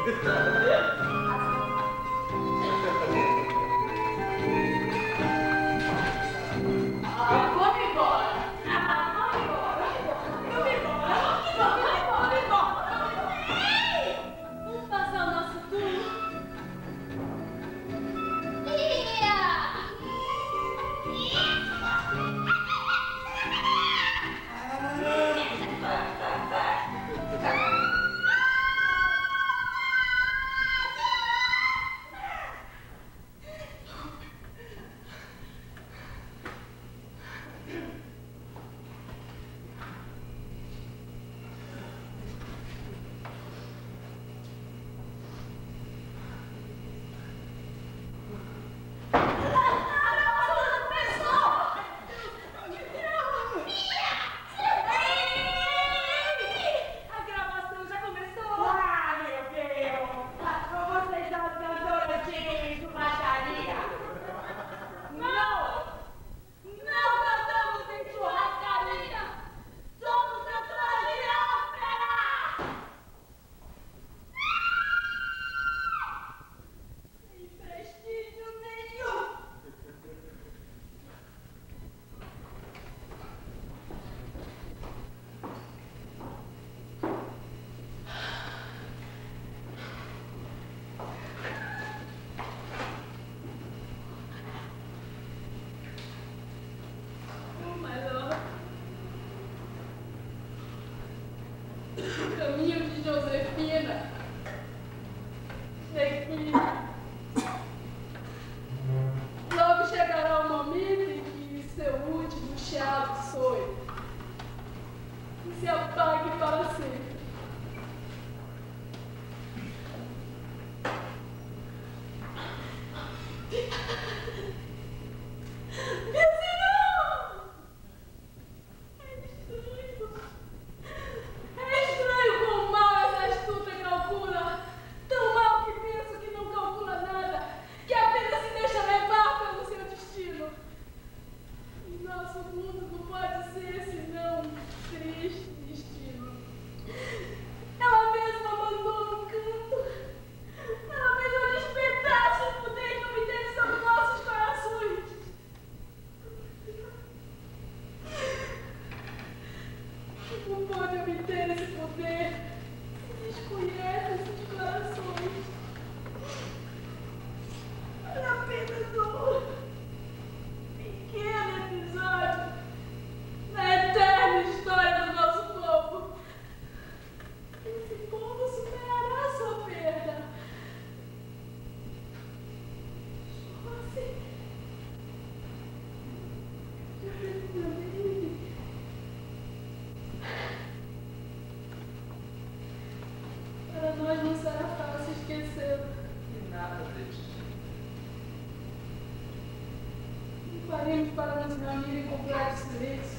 Faremos para nos reunir em completo silêncio.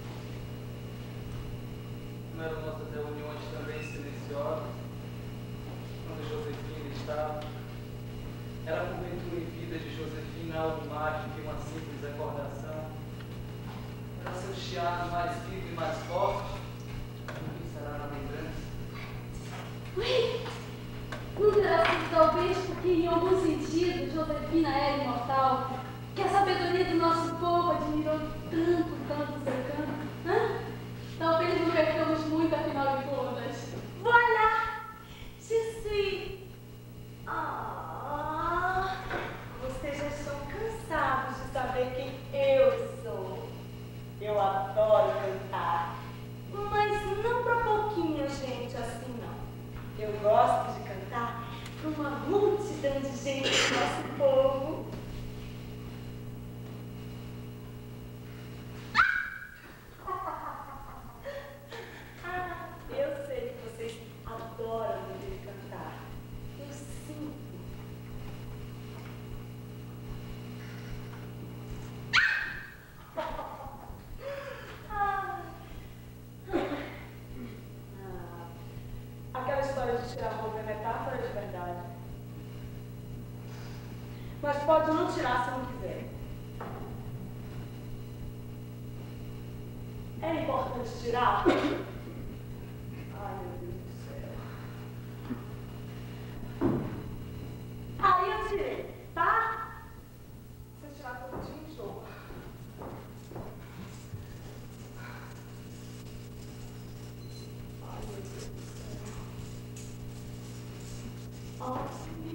Não eram nossas reuniões também silenciosas, quando Josefina estava? Era a porventura em vida de Josefina algo mais do que uma simples recordação? Era seu chiado mais vivo e mais forte? O que será na lembrança? Ui! Não terá sido talvez porque em algum sentido Josefina era imortal? Que a sabedoria do nosso povo admirou tanto, tanto seu canto? Hã? Talvez não percamos muito, afinal de contas. Voilà! Je suis... Ah, vocês já estão cansados de saber quem eu sou. Eu adoro cantar. Mas não pra pouquinha gente assim, não. Eu gosto de cantar pra uma multidão de gente do nosso povo. Tirar a roupa é metáfora de verdade. Mas pode não tirar se não quiser. É importante tirar? Ai, meu Deus do céu. Aí eu tirei, tá? Se eu tirar todo dia, enjoa. Ai, meu Deus do céu. Ai,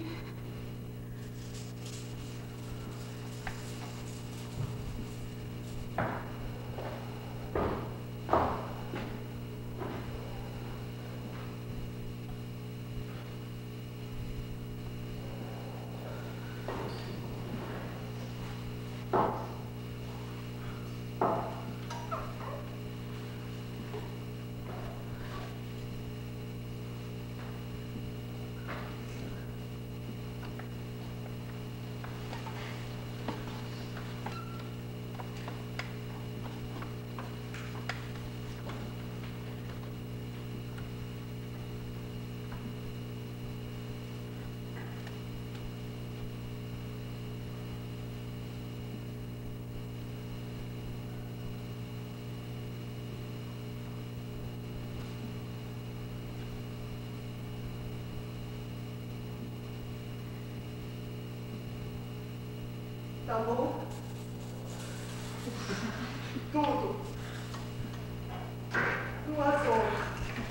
tá bom? Tudo. Duas horas.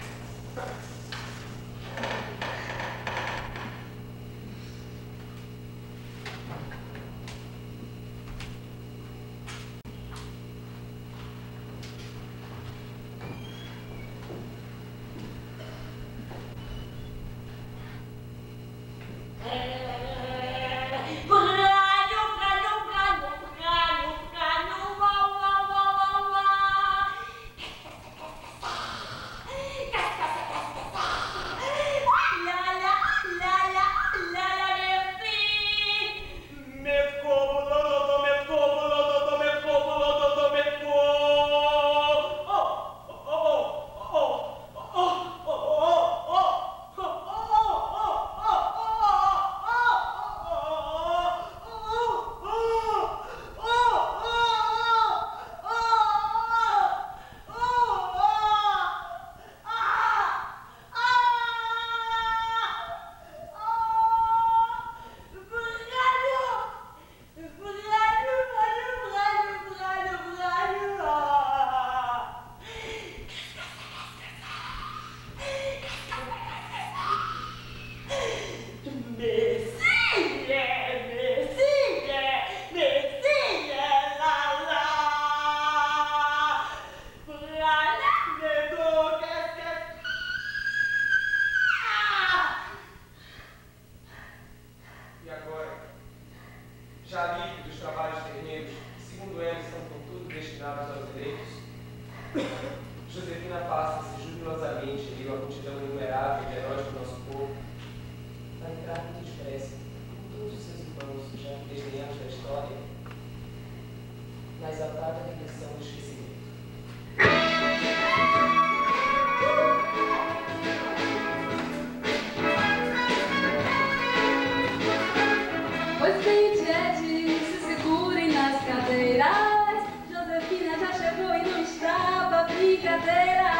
Josefina passa-se jubilosamente em meio à multidão inumerável de heróis do nosso povo. Vai entrar muito depressa, com todos os seus irmãos já desdenhados da história, na exaltada regressão do esquecimento. Pois bem, tietes, se segurem nas cadeiras. Josefina já chegou e não está pra brincadeira.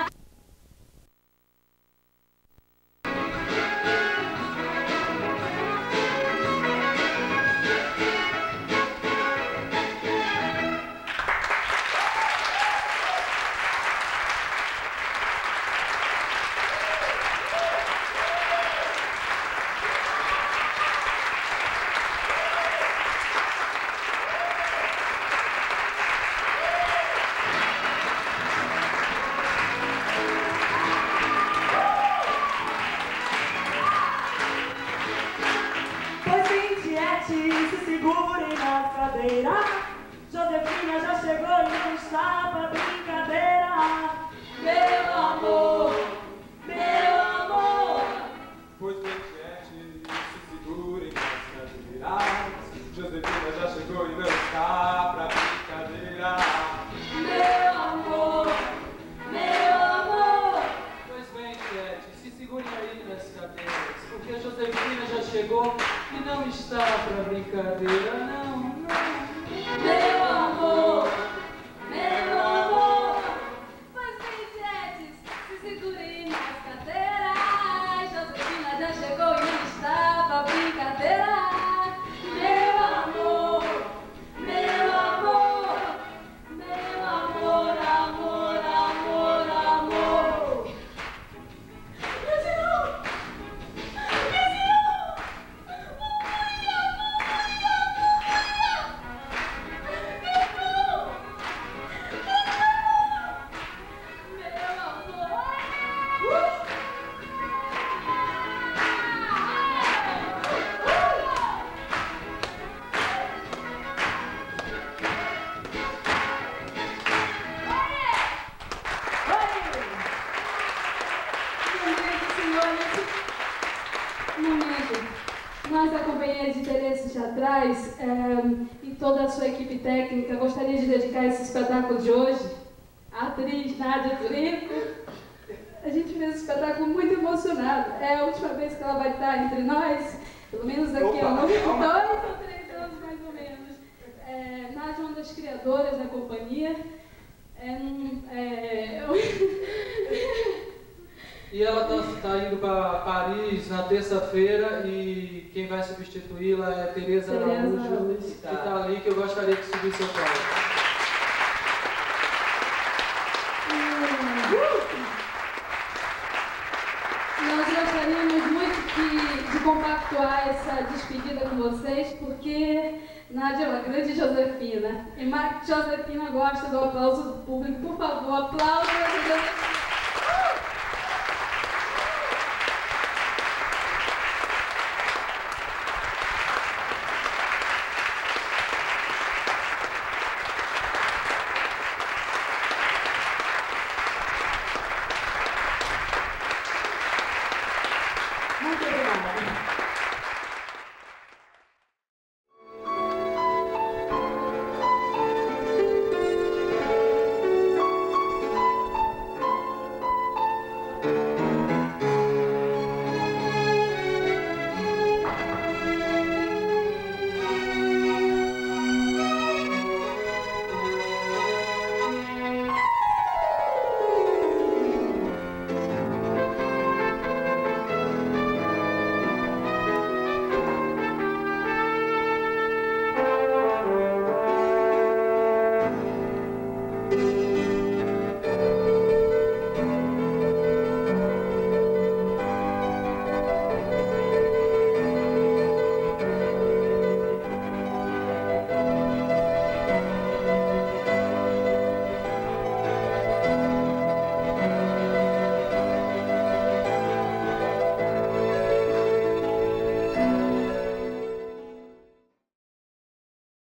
Se segurem nas cadeiras. Josefina já chegou e não está pra brincadeira. Meu amor, meu amor. Pois bem, gente, se segurem nas cadeiras. Josefina já chegou e não está pra brincadeira. Meu amor, meu amor. Pois bem, gente, se segurem aí nas cadeiras, porque a Josefina já chegou e não está pra brincadeira, não, não. Meu amor, meu amor. Pois bem, tietes, se segurem nas cadeiras. Josefina já chegou e não está Um momento. Nós da Companhia de Interesses Teatrais é, e toda a sua equipe técnica gostaria de dedicar esse espetáculo de hoje à atriz Nádia Turico. A gente fez esse espetáculo muito emocionado. É a última vez que ela vai estar entre nós, pelo menos daqui a uns dois ou três anos mais ou menos. É, Nádia é uma das criadoras da companhia. É, é... E ela está tá indo para Paris na terça-feira e quem vai substituí-la é Tereza Araújo, que está ali, que eu gostaria que subisse ao palco. Nós gostaríamos muito de, de compactuar essa despedida com vocês, porque Nádia é uma grande Josefina. E mais que Josefina gosta do aplauso do público. Por favor, aplausos para Josefina.